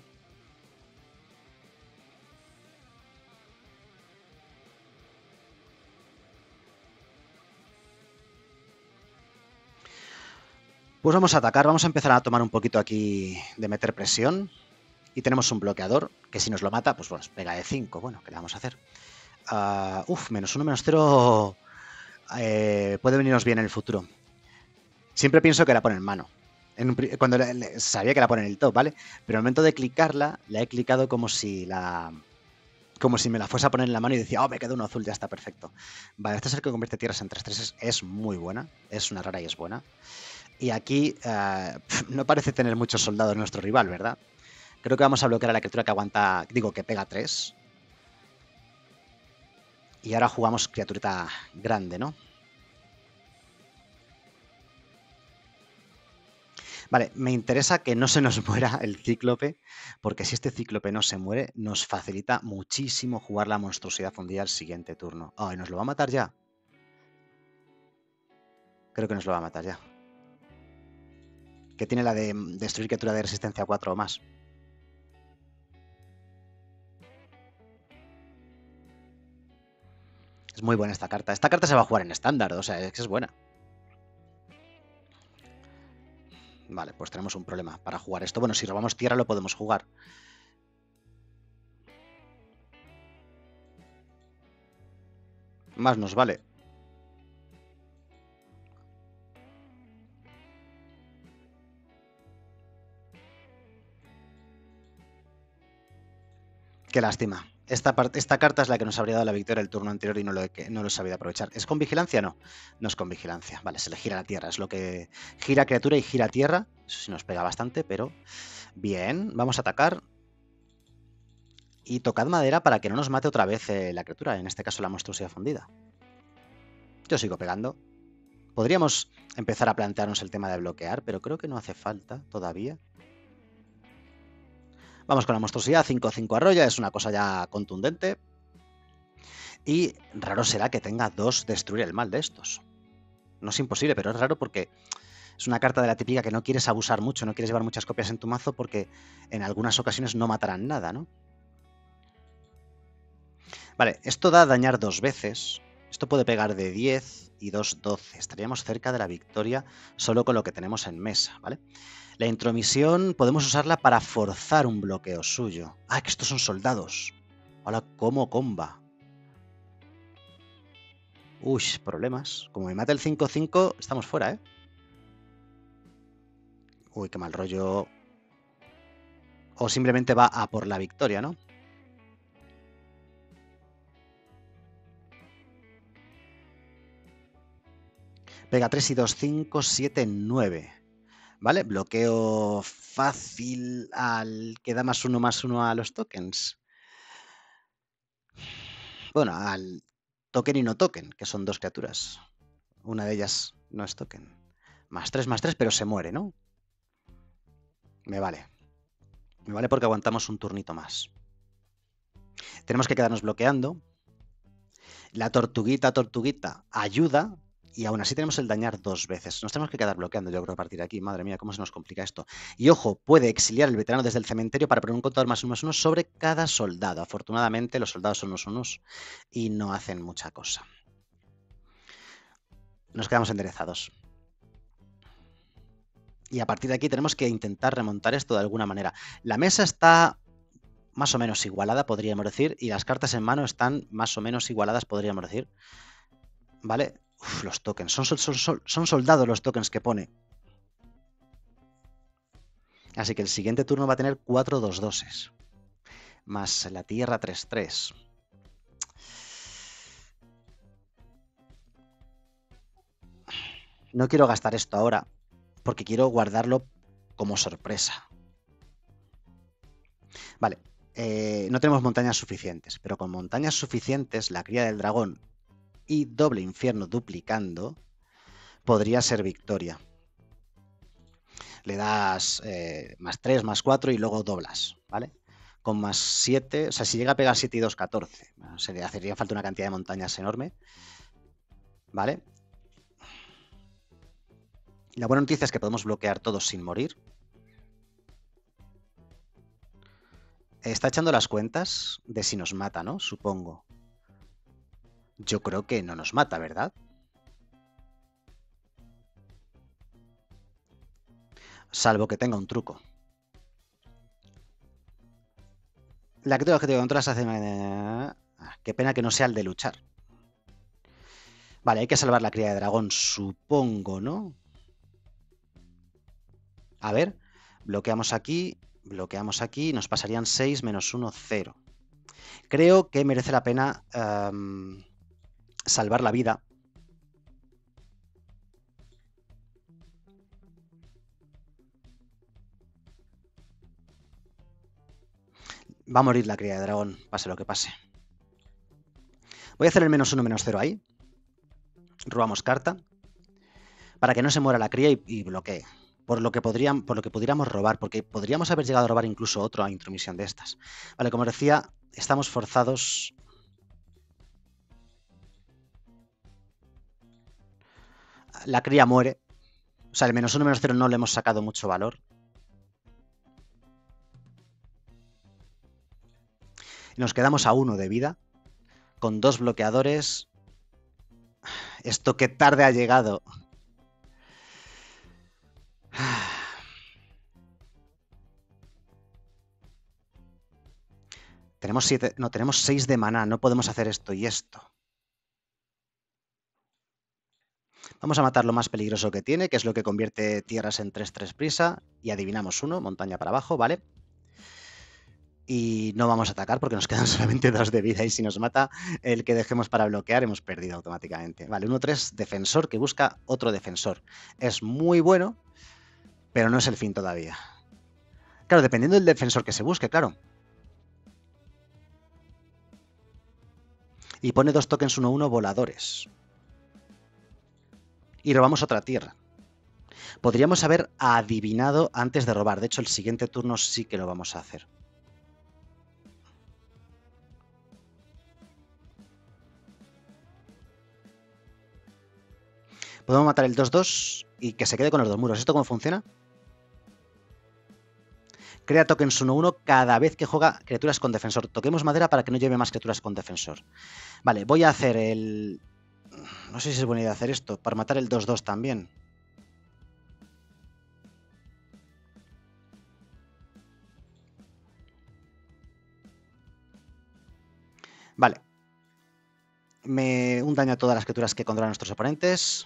Pues vamos a atacar, vamos a empezar a tomar un poquito aquí de meter presión. Y tenemos un bloqueador, que si nos lo mata, pues bueno, pega de cinco. Bueno, ¿qué le vamos a hacer? Uh, uf, menos uno, menos cero eh, puede venirnos bien en el futuro. Siempre pienso que la pone en mano. En un, cuando le, le, sabía que la pone en el top, ¿vale? Pero al momento de clicarla, la he clicado como si la... Como si me la fuese a poner en la mano y decía, oh, me queda uno azul, ya está perfecto. Vale, este es el que convierte tierras en tres tres. Es, es muy buena. Es una rara y es buena. Y aquí uh, no parece tener muchos soldados nuestro rival, ¿verdad? Creo que vamos a bloquear a la criatura que aguanta, digo, que pega tres. Y ahora jugamos criaturita grande, ¿no? Vale, me interesa que no se nos muera el cíclope, porque si este cíclope no se muere, nos facilita muchísimo jugar la monstruosidad fundida al siguiente turno. Ay, ¿nos lo va a matar ya? Creo que nos lo va a matar ya. Que tiene la de destruir criatura de resistencia cuatro o más. Es muy buena esta carta. Esta carta se va a jugar en estándar, o sea, es que es buena. Vale, pues tenemos un problema para jugar esto. Bueno, si robamos tierra lo podemos jugar. Más nos vale. Qué lástima. Esta, parte, esta carta es la que nos habría dado la victoria el turno anterior y no lo, he, no lo he sabido aprovechar. ¿Es con vigilancia? No, no es con vigilancia. Vale, se le gira la tierra. Es lo que gira criatura y gira tierra. Eso sí nos pega bastante, pero bien. Vamos a atacar. Y tocad madera para que no nos mate otra vez eh, la criatura. En este caso la monstruosidad fundida. Yo sigo pegando. Podríamos empezar a plantearnos el tema de bloquear, pero creo que no hace falta todavía. Vamos con la monstruosidad, cinco cinco arrolla, es una cosa ya contundente. Y raro será que tenga dos destruir el mal de estos. No es imposible, pero es raro porque es una carta de la típica que no quieres abusar mucho, no quieres llevar muchas copias en tu mazo porque en algunas ocasiones no matarán nada, ¿no? Vale, esto da a dañar dos veces. Esto puede pegar de diez y dos, doce. Estaríamos cerca de la victoria solo con lo que tenemos en mesa, ¿vale? La intromisión podemos usarla para forzar un bloqueo suyo. Ah, que estos son soldados. Hola, ¿cómo comba? Uy, problemas. Como me mata el cinco cinco, estamos fuera, ¿eh? Uy, qué mal rollo. O simplemente va a por la victoria, ¿no? Pega tres y dos, cinco, siete, nueve. ¿Vale? Bloqueo fácil al que da más uno más uno a los tokens. Bueno, al token y no token, que son dos criaturas. Una de ellas no es token. Más tres, más tres, pero se muere, ¿no? Me vale. Me vale porque aguantamos un turnito más. Tenemos que quedarnos bloqueando. La tortuguita, tortuguita, ayuda. Y aún así tenemos el dañar dos veces. Nos tenemos que quedar bloqueando, yo creo, a partir de aquí. Madre mía, cómo se nos complica esto. Y ojo, puede exiliar el veterano desde el cementerio para poner un contador más uno más uno sobre cada soldado. Afortunadamente, los soldados son unos unos y no hacen mucha cosa. Nos quedamos enderezados. Y a partir de aquí tenemos que intentar remontar esto de alguna manera. La mesa está más o menos igualada, podríamos decir, y las cartas en mano están más o menos igualadas, podríamos decir. ¿Vale? Uf, los tokens. Son, son, son, son soldados los tokens que pone. Así que el siguiente turno va a tener cuatro dos doses. Más la tierra tres tres. No quiero gastar esto ahora, porque quiero guardarlo como sorpresa. Vale, eh, no tenemos montañas suficientes, pero con montañas suficientes, la cría del dragón y doble infierno duplicando podría ser victoria. Le das eh, más tres, más cuatro y luego doblas, ¿vale? Con más siete, o sea, si llega a pegar siete y dos, catorce. Se le hacería falta una cantidad de montañas enorme, ¿vale? La buena noticia es que podemos bloquear todos sin morir. Está echando las cuentas de si nos mata, ¿no? Supongo. Yo creo que no nos mata, ¿verdad? Salvo que tenga un truco. La que tengo objetivo de control se hace... Ah, qué pena que no sea el de luchar. Vale, hay que salvar la cría de dragón, supongo, ¿no? A ver, bloqueamos aquí, bloqueamos aquí, nos pasarían seis menos uno, cero. Creo que merece la pena um, salvar la vida. Va a morir la cría de dragón, pase lo que pase. Voy a hacer el menos uno, menos cero ahí. Robamos carta. Para que no se muera la cría y, y bloquee. Por lo, que podrían, por lo que pudiéramos robar, porque podríamos haber llegado a robar incluso otra intromisión de estas. Vale, como decía, estamos forzados... La cría muere. O sea, el menos uno, menos cero no le hemos sacado mucho valor. Nos quedamos a uno de vida. Con dos bloqueadores. Esto que tarde ha llegado. Tenemos siete, no, tenemos seis de maná. No podemos hacer esto y esto. Vamos a matar lo más peligroso que tiene, que es lo que convierte tierras en tres tres prisa. Y adivinamos uno, montaña para abajo, ¿vale? Y no vamos a atacar porque nos quedan solamente dos de vida y si nos mata el que dejemos para bloquear hemos perdido automáticamente. Vale, uno tres, defensor que busca otro defensor. Es muy bueno, pero no es el fin todavía. Claro, dependiendo del defensor que se busque, claro. Y pone dos tokens uno uno voladores. Y robamos otra tierra. Podríamos haber adivinado antes de robar. De hecho, el siguiente turno sí que lo vamos a hacer. Podemos matar el dos dos y que se quede con los dos muros. ¿Esto cómo funciona? Crea tokens uno uno cada vez que juega criaturas con defensor. Toquemos madera para que no lleve más criaturas con defensor. Vale, voy a hacer el... No sé si es buena idea hacer esto, para matar el dos dos también. Vale. Me... Un daño a todas las criaturas que controlan nuestros oponentes.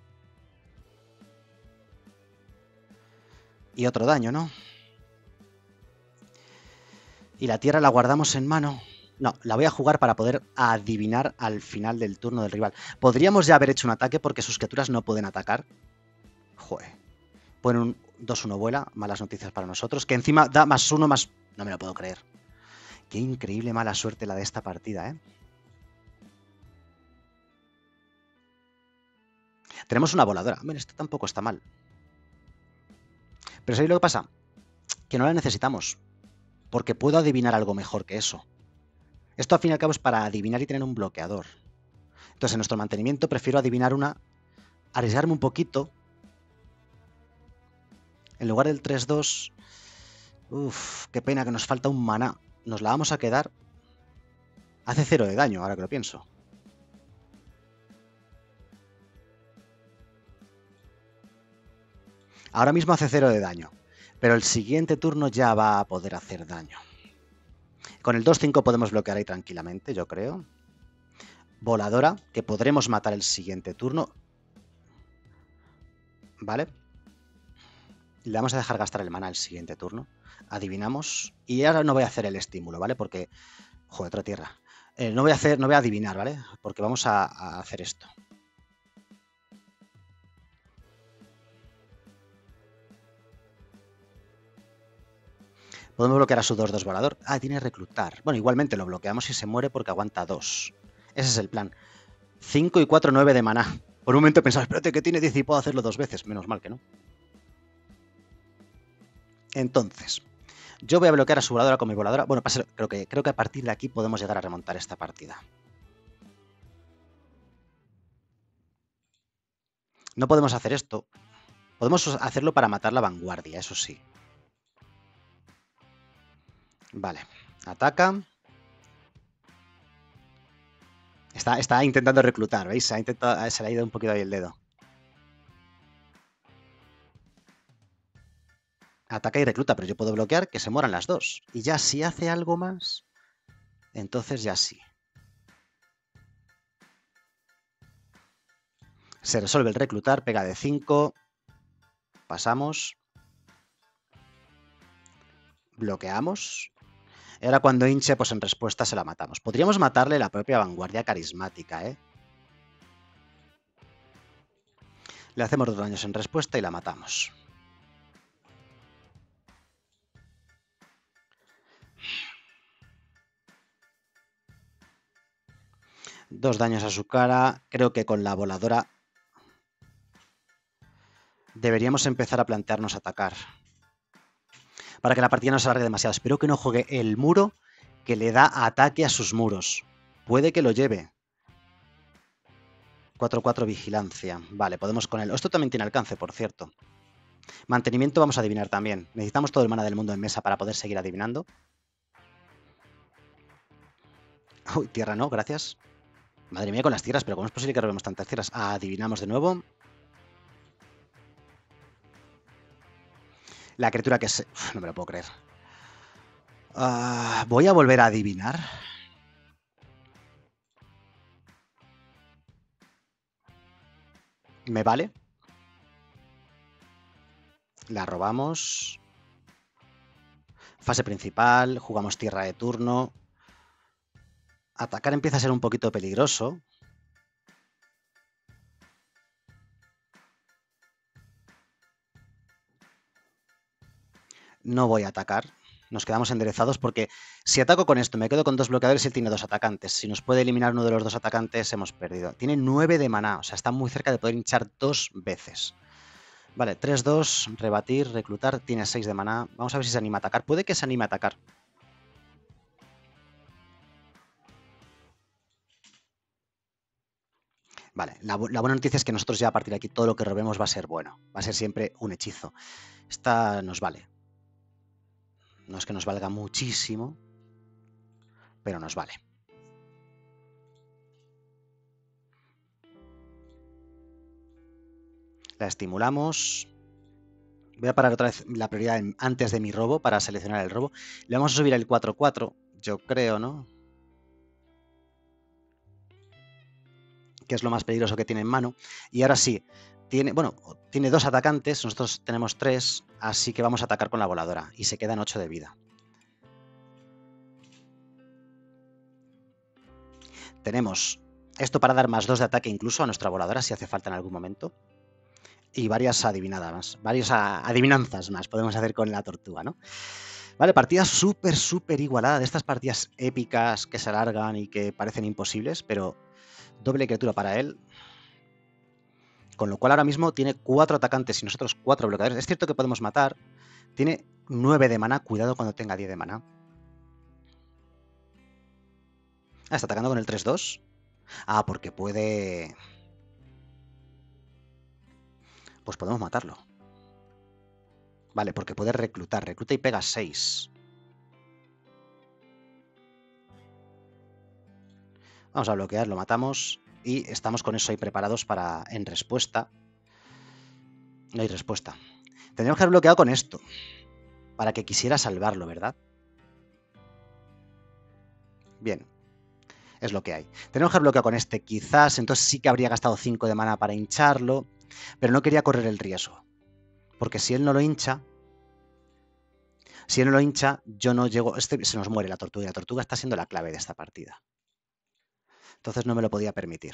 Y otro daño, ¿no? Y la tierra la guardamos en mano. No, la voy a jugar para poder adivinar al final del turno del rival. Podríamos ya haber hecho un ataque porque sus criaturas no pueden atacar. Joder. Ponen un dos uno vuela. Malas noticias para nosotros. Que encima da más uno más... No me lo puedo creer. Qué increíble mala suerte la de esta partida, ¿eh? Tenemos una voladora. Bueno, esto tampoco está mal. Pero ¿sabéis lo que pasa? Que no la necesitamos. Porque puedo adivinar algo mejor que eso. Esto al fin y al cabo es para adivinar y tener un bloqueador. Entonces en nuestro mantenimiento prefiero adivinar una, arriesgarme un poquito. En lugar del tres dos... Uff, qué pena que nos falta un maná. Nos la vamos a quedar. Hace cero de daño, ahora que lo pienso. Ahora mismo hace cero de daño. Pero el siguiente turno ya va a poder hacer daño. Con el dos cinco podemos bloquear ahí tranquilamente, yo creo. Voladora, que podremos matar el siguiente turno. Vale. Le vamos a dejar gastar el mana el siguiente turno. Adivinamos. Y ahora no voy a hacer el estímulo, ¿vale? Porque... Joder, otra tierra. Eh, no voy a hacer, no voy a adivinar, ¿vale? Porque vamos a, a hacer esto. Podemos bloquear a su dos dos volador. Ah, tiene reclutar. Bueno, igualmente lo bloqueamos y se muere porque aguanta dos. Ese es el plan. cinco y cuatro, nueve de maná. Por un momento pensaba, espérate que tiene diez y puedo hacerlo dos veces. Menos mal que no. Entonces, yo voy a bloquear a su voladora con mi voladora. Bueno, creo que, creo que a partir de aquí podemos llegar a remontar esta partida. No podemos hacer esto. Podemos hacerlo para matar la vanguardia, eso sí. Vale, ataca. Está, está intentando reclutar, ¿veis? Se, ha intentado, se le ha ido un poquito ahí el dedo. Ataca y recluta, pero yo puedo bloquear que se mueran las dos. Y ya si hace algo más, entonces ya sí. Se resuelve el reclutar, pega de cinco. Pasamos. Bloqueamos. Y ahora cuando hinche, pues en respuesta se la matamos. Podríamos matarle la propia vanguardia carismática, ¿eh? Le hacemos dos daños en respuesta y la matamos. Dos daños a su cara. Creo que con la voladora deberíamos empezar a plantearnos atacar. Para que la partida no se alargue demasiado. Espero que no juegue el muro que le da ataque a sus muros. Puede que lo lleve. cuatro cuatro vigilancia. Vale, podemos con él. Esto también tiene alcance, por cierto. Mantenimiento vamos a adivinar también. Necesitamos todo el mana del mundo en mesa para poder seguir adivinando. Uy, tierra no, gracias. Madre mía con las tierras, pero ¿cómo es posible que robemos tantas tierras? Ah, adivinamos de nuevo. La criatura que se... Uf, no me lo puedo creer. Uh, voy a volver a adivinar. ¿Me vale? La robamos. Fase principal, jugamos tierra de turno. Atacar empieza a ser un poquito peligroso. No voy a atacar. Nos quedamos enderezados porque si ataco con esto, me quedo con dos bloqueadores y él tiene dos atacantes. Si nos puede eliminar uno de los dos atacantes, hemos perdido. Tiene nueve de maná, o sea, está muy cerca de poder hinchar dos veces. Vale, tres dos, rebatir, reclutar, tiene seis de maná. Vamos a ver si se anima a atacar. Puede que se anime a atacar. Vale, la, bu la buena noticia es que nosotros ya a partir de aquí todo lo que robemos va a ser bueno. Va a ser siempre un hechizo. Esta nos vale. No es que nos valga muchísimo, pero nos vale. La estimulamos. Voy a parar otra vez la prioridad en, antes de mi robo para seleccionar el robo. Le vamos a subir el cuatro cuatro, yo creo, ¿no? Que es lo más peligroso que tiene en mano. Y ahora sí, tiene, bueno, tiene dos atacantes, nosotros tenemos tres, así que vamos a atacar con la voladora. Y se quedan ocho de vida. Tenemos esto para dar más dos de ataque incluso a nuestra voladora si hace falta en algún momento. Y varias adivinadas más, varias adivinanzas más podemos hacer con la tortuga, ¿no? Vale, partida súper, súper igualada, de estas partidas épicas que se alargan y que parecen imposibles, pero doble criatura para él. Con lo cual ahora mismo tiene cuatro atacantes y nosotros cuatro bloqueadores. Es cierto que podemos matar. Tiene nueve de maná, cuidado cuando tenga diez de maná. Ah, está atacando con el tres dos. Ah, porque puede... Pues podemos matarlo. Vale, porque puede reclutar. Recluta y pega seis. Vamos a bloquear, lo matamos. Y estamos con eso ahí preparados para... En respuesta. No hay respuesta. Tendríamos que haber bloqueado con esto. Para que quisiera salvarlo, ¿verdad? Bien. Es lo que hay. Tenemos que haber bloqueado con este quizás. Entonces sí que habría gastado cinco de mana para hincharlo. Pero no quería correr el riesgo. Porque si él no lo hincha... Si él no lo hincha, yo no llego... Este se nos muere la tortuga. Y la tortuga está siendo la clave de esta partida. Entonces no me lo podía permitir.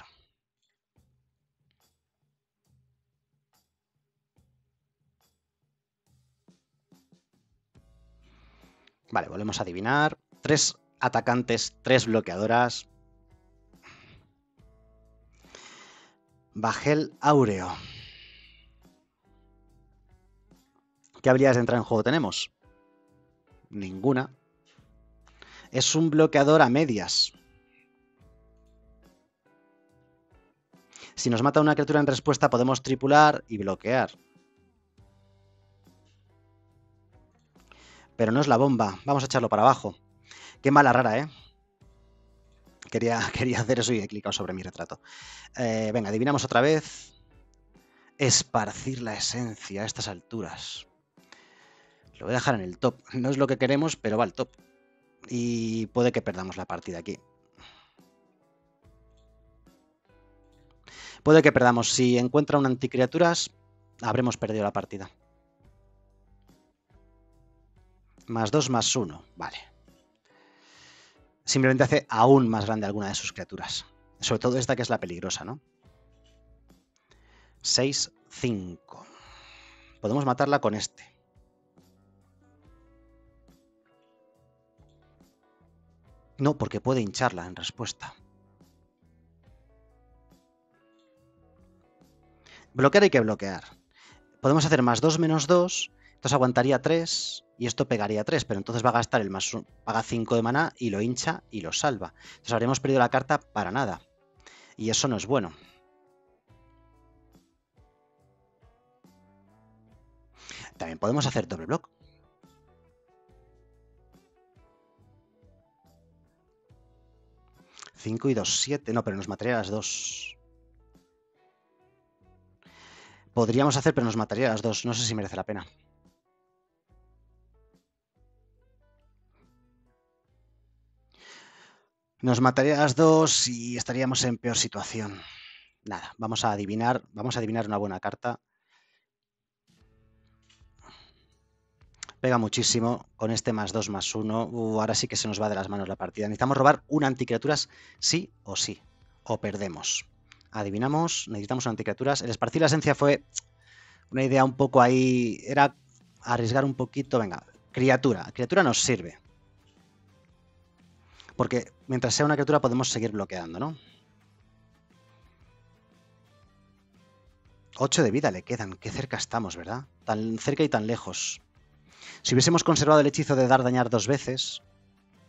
Vale, volvemos a adivinar. Tres atacantes, tres bloqueadoras. Bajel Áureo. ¿Qué habilidades de entrar en juego tenemos? Ninguna. Es un bloqueador a medias. Si nos mata una criatura en respuesta, podemos tripular y bloquear. Pero no es la bomba. Vamos a echarlo para abajo. Qué mala rara, ¿eh? Quería, quería hacer eso y he clicado sobre mi retrato. Eh, venga, adivinamos otra vez. Esparcir la esencia a estas alturas. Lo voy a dejar en el top. No es lo que queremos, pero va al top. Y puede que perdamos la partida aquí. Puede que perdamos. Si encuentra un anticriaturas, habremos perdido la partida. Más dos, más uno. Vale. Simplemente hace aún más grande alguna de sus criaturas. Sobre todo esta que es la peligrosa, ¿no? seis, cinco. Podemos matarla con este. No, porque puede hincharla en respuesta. Bloquear hay que bloquear. Podemos hacer más dos, menos dos. Entonces aguantaría tres y esto pegaría tres. Pero entonces va a gastar el más uno. Paga cinco de maná y lo hincha y lo salva. Entonces habríamos perdido la carta para nada. Y eso no es bueno. También podemos hacer doble block. cinco y dos, siete. No, pero nos mataría las dos. Podríamos hacer, pero nos mataría las dos. No sé si merece la pena. Nos mataría las dos y estaríamos en peor situación. Nada, vamos a adivinar. Vamos a adivinar una buena carta. Pega muchísimo con este más dos, más uno. Uh, ahora sí que se nos va de las manos la partida. Necesitamos robar una anticriaturas sí o sí. O perdemos. Adivinamos, necesitamos una anticriaturas. El esparcir la esencia fue una idea un poco ahí. Era arriesgar un poquito. Venga, criatura. Criatura nos sirve. Porque mientras sea una criatura podemos seguir bloqueando, ¿no? ocho de vida le quedan. Qué cerca estamos, ¿verdad? Tan cerca y tan lejos. Si hubiésemos conservado el hechizo de dar dañar dos veces...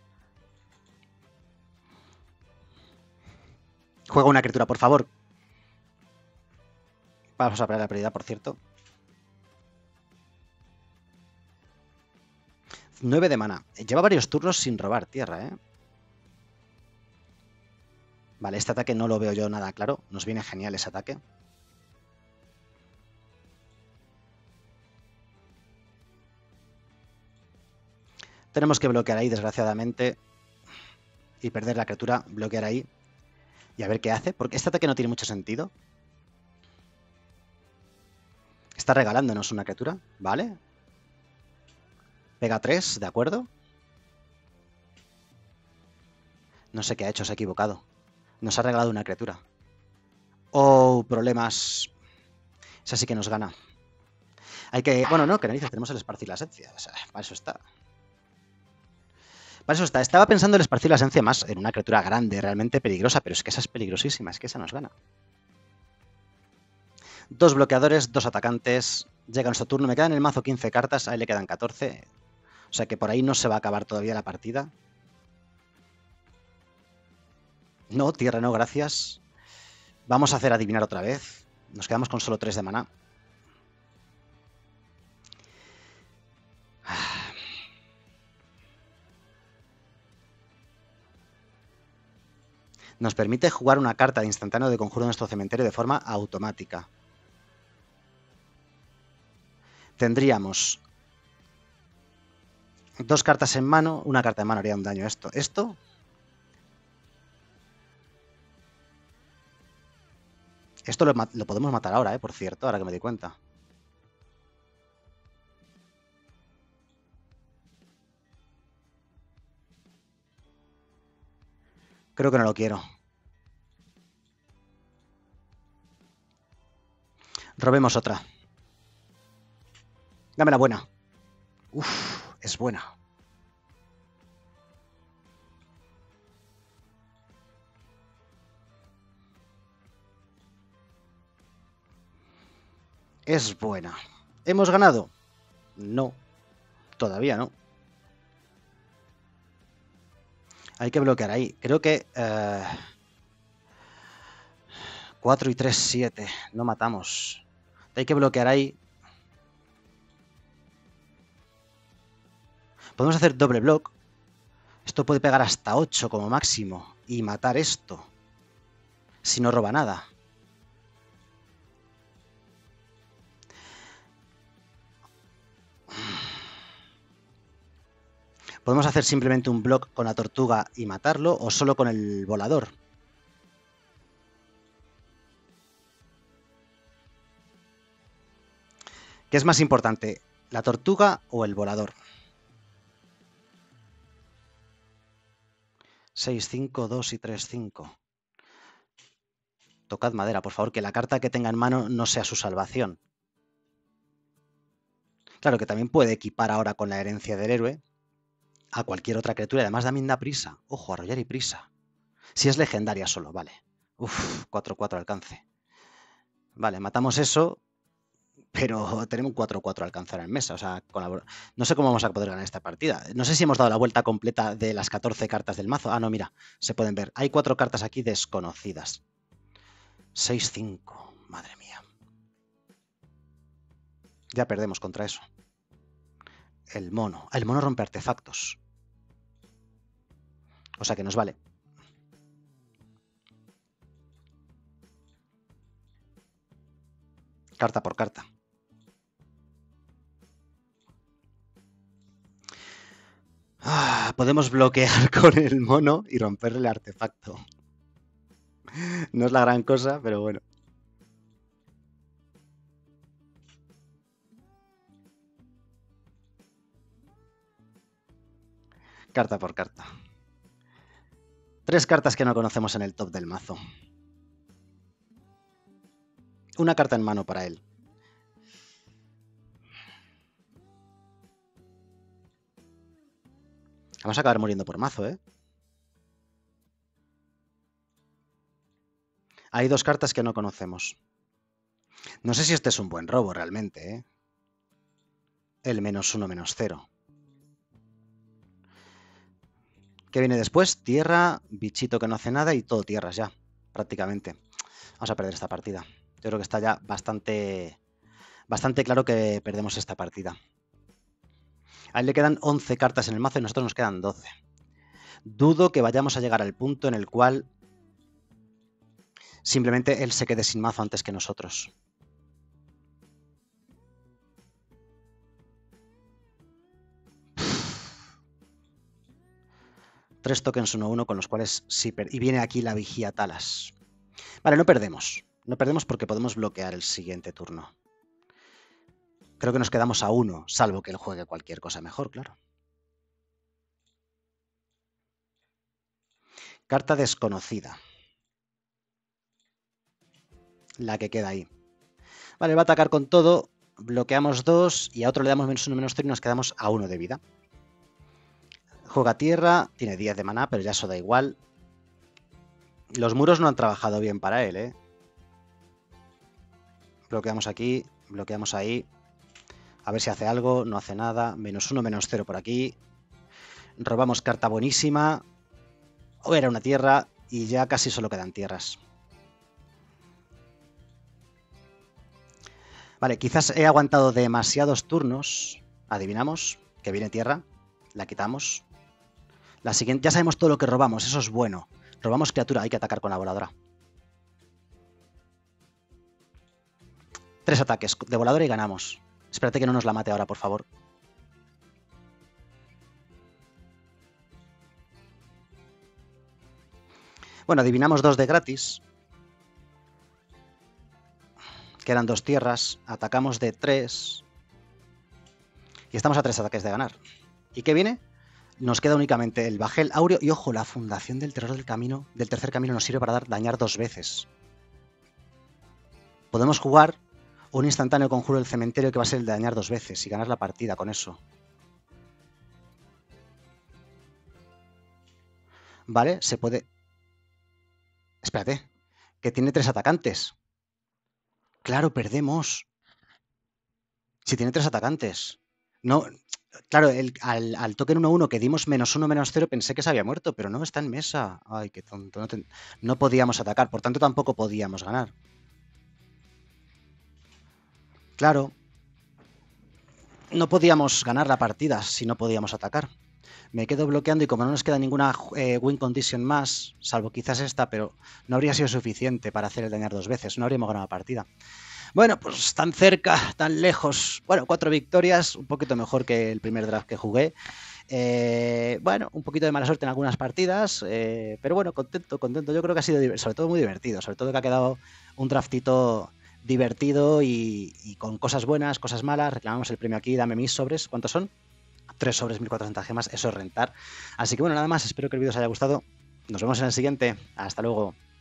Juega una criatura, por favor. Vamos a perder la prioridad, por cierto. nueve de mana. Lleva varios turnos sin robar tierra, ¿eh? Vale, este ataque no lo veo yo nada claro. Nos viene genial ese ataque. Tenemos que bloquear ahí, desgraciadamente. Y perder la criatura, bloquear ahí. Y a ver qué hace. Porque este ataque no tiene mucho sentido. Está regalándonos una criatura, ¿vale? Pega tres, ¿de acuerdo? No sé qué ha hecho, se ha equivocado. Nos ha regalado una criatura. Oh, problemas. Esa sí que nos gana. Hay que... Bueno, no, que narices, tenemos el esparcir la esencia. O sea, para eso está. Para eso está. Estaba pensando el esparcir la esencia más en una criatura grande, realmente peligrosa, pero es que esa es peligrosísima, es que esa nos gana. Dos bloqueadores, dos atacantes. Llega nuestro turno. Me quedan en el mazo quince cartas, a él le quedan catorce. O sea que por ahí no se va a acabar todavía la partida. No, tierra no, gracias. Vamos a hacer adivinar otra vez. Nos quedamos con solo tres de maná. Nos permite jugar una carta de instantáneo de conjuro en nuestro cementerio de forma automática. Tendríamos dos cartas en mano. Una carta en mano haría un daño a esto. Esto. Esto lo, lo podemos matar ahora, ¿eh? Por cierto, ahora que me di cuenta. Creo que no lo quiero. Robemos otra. Dame la buena. Uf, es buena. Es buena. ¿Hemos ganado? No. Todavía no. Hay que bloquear ahí. Creo que... Uh, cuatro y tres, siete. No matamos. Hay que bloquear ahí. Podemos hacer doble block. Esto puede pegar hasta ocho como máximo. Y matar esto. Si no roba nada. Podemos hacer simplemente un block con la tortuga y matarlo, o solo con el volador. ¿Qué es más importante, la tortuga o el volador? seis, cinco, dos y tres, cinco. Tocad madera, por favor, que la carta que tenga en mano no sea su salvación. Claro que también puede equipar ahora con la herencia del héroe a cualquier otra criatura. Además también da prisa. Ojo, arrollar y prisa. Si es legendaria solo, vale. Uf, cuatro cuatro alcance. Vale, matamos eso, pero tenemos un cuatro cuatro alcanzar en mesa. O sea, no sé cómo vamos a poder ganar esta partida. No sé si hemos dado la vuelta completa de las catorce cartas del mazo. Ah, no, mira, se pueden ver. Hay cuatro cartas aquí desconocidas. seis cinco, madre mía. Ya perdemos contra eso. El mono. El mono rompe artefactos. O sea que nos vale. Carta por carta. Ah, podemos bloquear con el mono y romperle el artefacto. No es la gran cosa, pero bueno. Carta por carta. Tres cartas que no conocemos en el top del mazo. Una carta en mano para él. Vamos a acabar muriendo por mazo, ¿eh? Hay dos cartas que no conocemos. No sé si este es un buen robo realmente, ¿eh? El menos uno, menos cero. ¿Qué viene después? Tierra, bichito que no hace nada y todo tierras ya, prácticamente. Vamos a perder esta partida. Yo creo que está ya bastante, bastante claro que perdemos esta partida. A él le quedan once cartas en el mazo y a nosotros nos quedan doce. Dudo que vayamos a llegar al punto en el cual simplemente él se quede sin mazo antes que nosotros. Tres tokens uno uno con los cuales sí... Y viene aquí la vigía Talas. Vale, no perdemos. No perdemos porque podemos bloquear el siguiente turno. Creo que nos quedamos a uno, salvo que él juegue cualquier cosa mejor, claro. Carta desconocida. La que queda ahí. Vale, va a atacar con todo. Bloqueamos dos y a otro le damos menos uno, menos cero y nos quedamos a uno de vida. Juega tierra, tiene diez de maná, pero ya eso da igual. Los muros no han trabajado bien para él, ¿eh? Bloqueamos aquí, bloqueamos ahí. A ver si hace algo, no hace nada. Menos uno, menos cero por aquí. Robamos carta buenísima. O era una tierra y ya casi solo quedan tierras. Vale, quizás he aguantado demasiados turnos. Adivinamos que viene tierra. La quitamos. La siguiente, ya sabemos todo lo que robamos, eso es bueno. Robamos criatura, hay que atacar con la voladora. Tres ataques de voladora y ganamos. Espérate que no nos la mate ahora, por favor. Bueno, adivinamos dos de gratis. Quedan dos tierras. Atacamos de tres. Y estamos a tres ataques de ganar. ¿Y qué viene? Nos queda únicamente el bajel áureo. Y ojo, la fundación del terror del camino, del tercer camino nos sirve para dar dañar dos veces. Podemos jugar un instantáneo conjuro del cementerio que va a ser el de dañar dos veces y ganar la partida con eso. Vale, se puede... Espérate, que tiene tres atacantes. Claro, perdemos. Si tiene tres atacantes. No, claro, el, al, al token uno uno que dimos menos uno, menos cero, pensé que se había muerto, pero no, está en mesa. Ay, qué tonto. No, te, no podíamos atacar, por tanto tampoco podíamos ganar. Claro. No podíamos ganar la partida si no podíamos atacar. Me quedo bloqueando y como no nos queda ninguna eh, win condition más, salvo quizás esta, pero no habría sido suficiente para hacer el dañar dos veces. No habríamos ganado la partida. Bueno, pues tan cerca, tan lejos. Bueno, cuatro victorias, un poquito mejor que el primer draft que jugué. Eh, bueno, un poquito de mala suerte en algunas partidas, eh, pero bueno, contento, contento. Yo creo que ha sido sobre todo muy divertido, sobre todo que ha quedado un draftito divertido y, y con cosas buenas, cosas malas. Reclamamos el premio aquí, dame mis sobres. ¿Cuántos son? Tres sobres, mil cuatrocientas gemas, eso es rentar. Así que bueno, nada más, espero que el vídeo os haya gustado. Nos vemos en el siguiente. Hasta luego.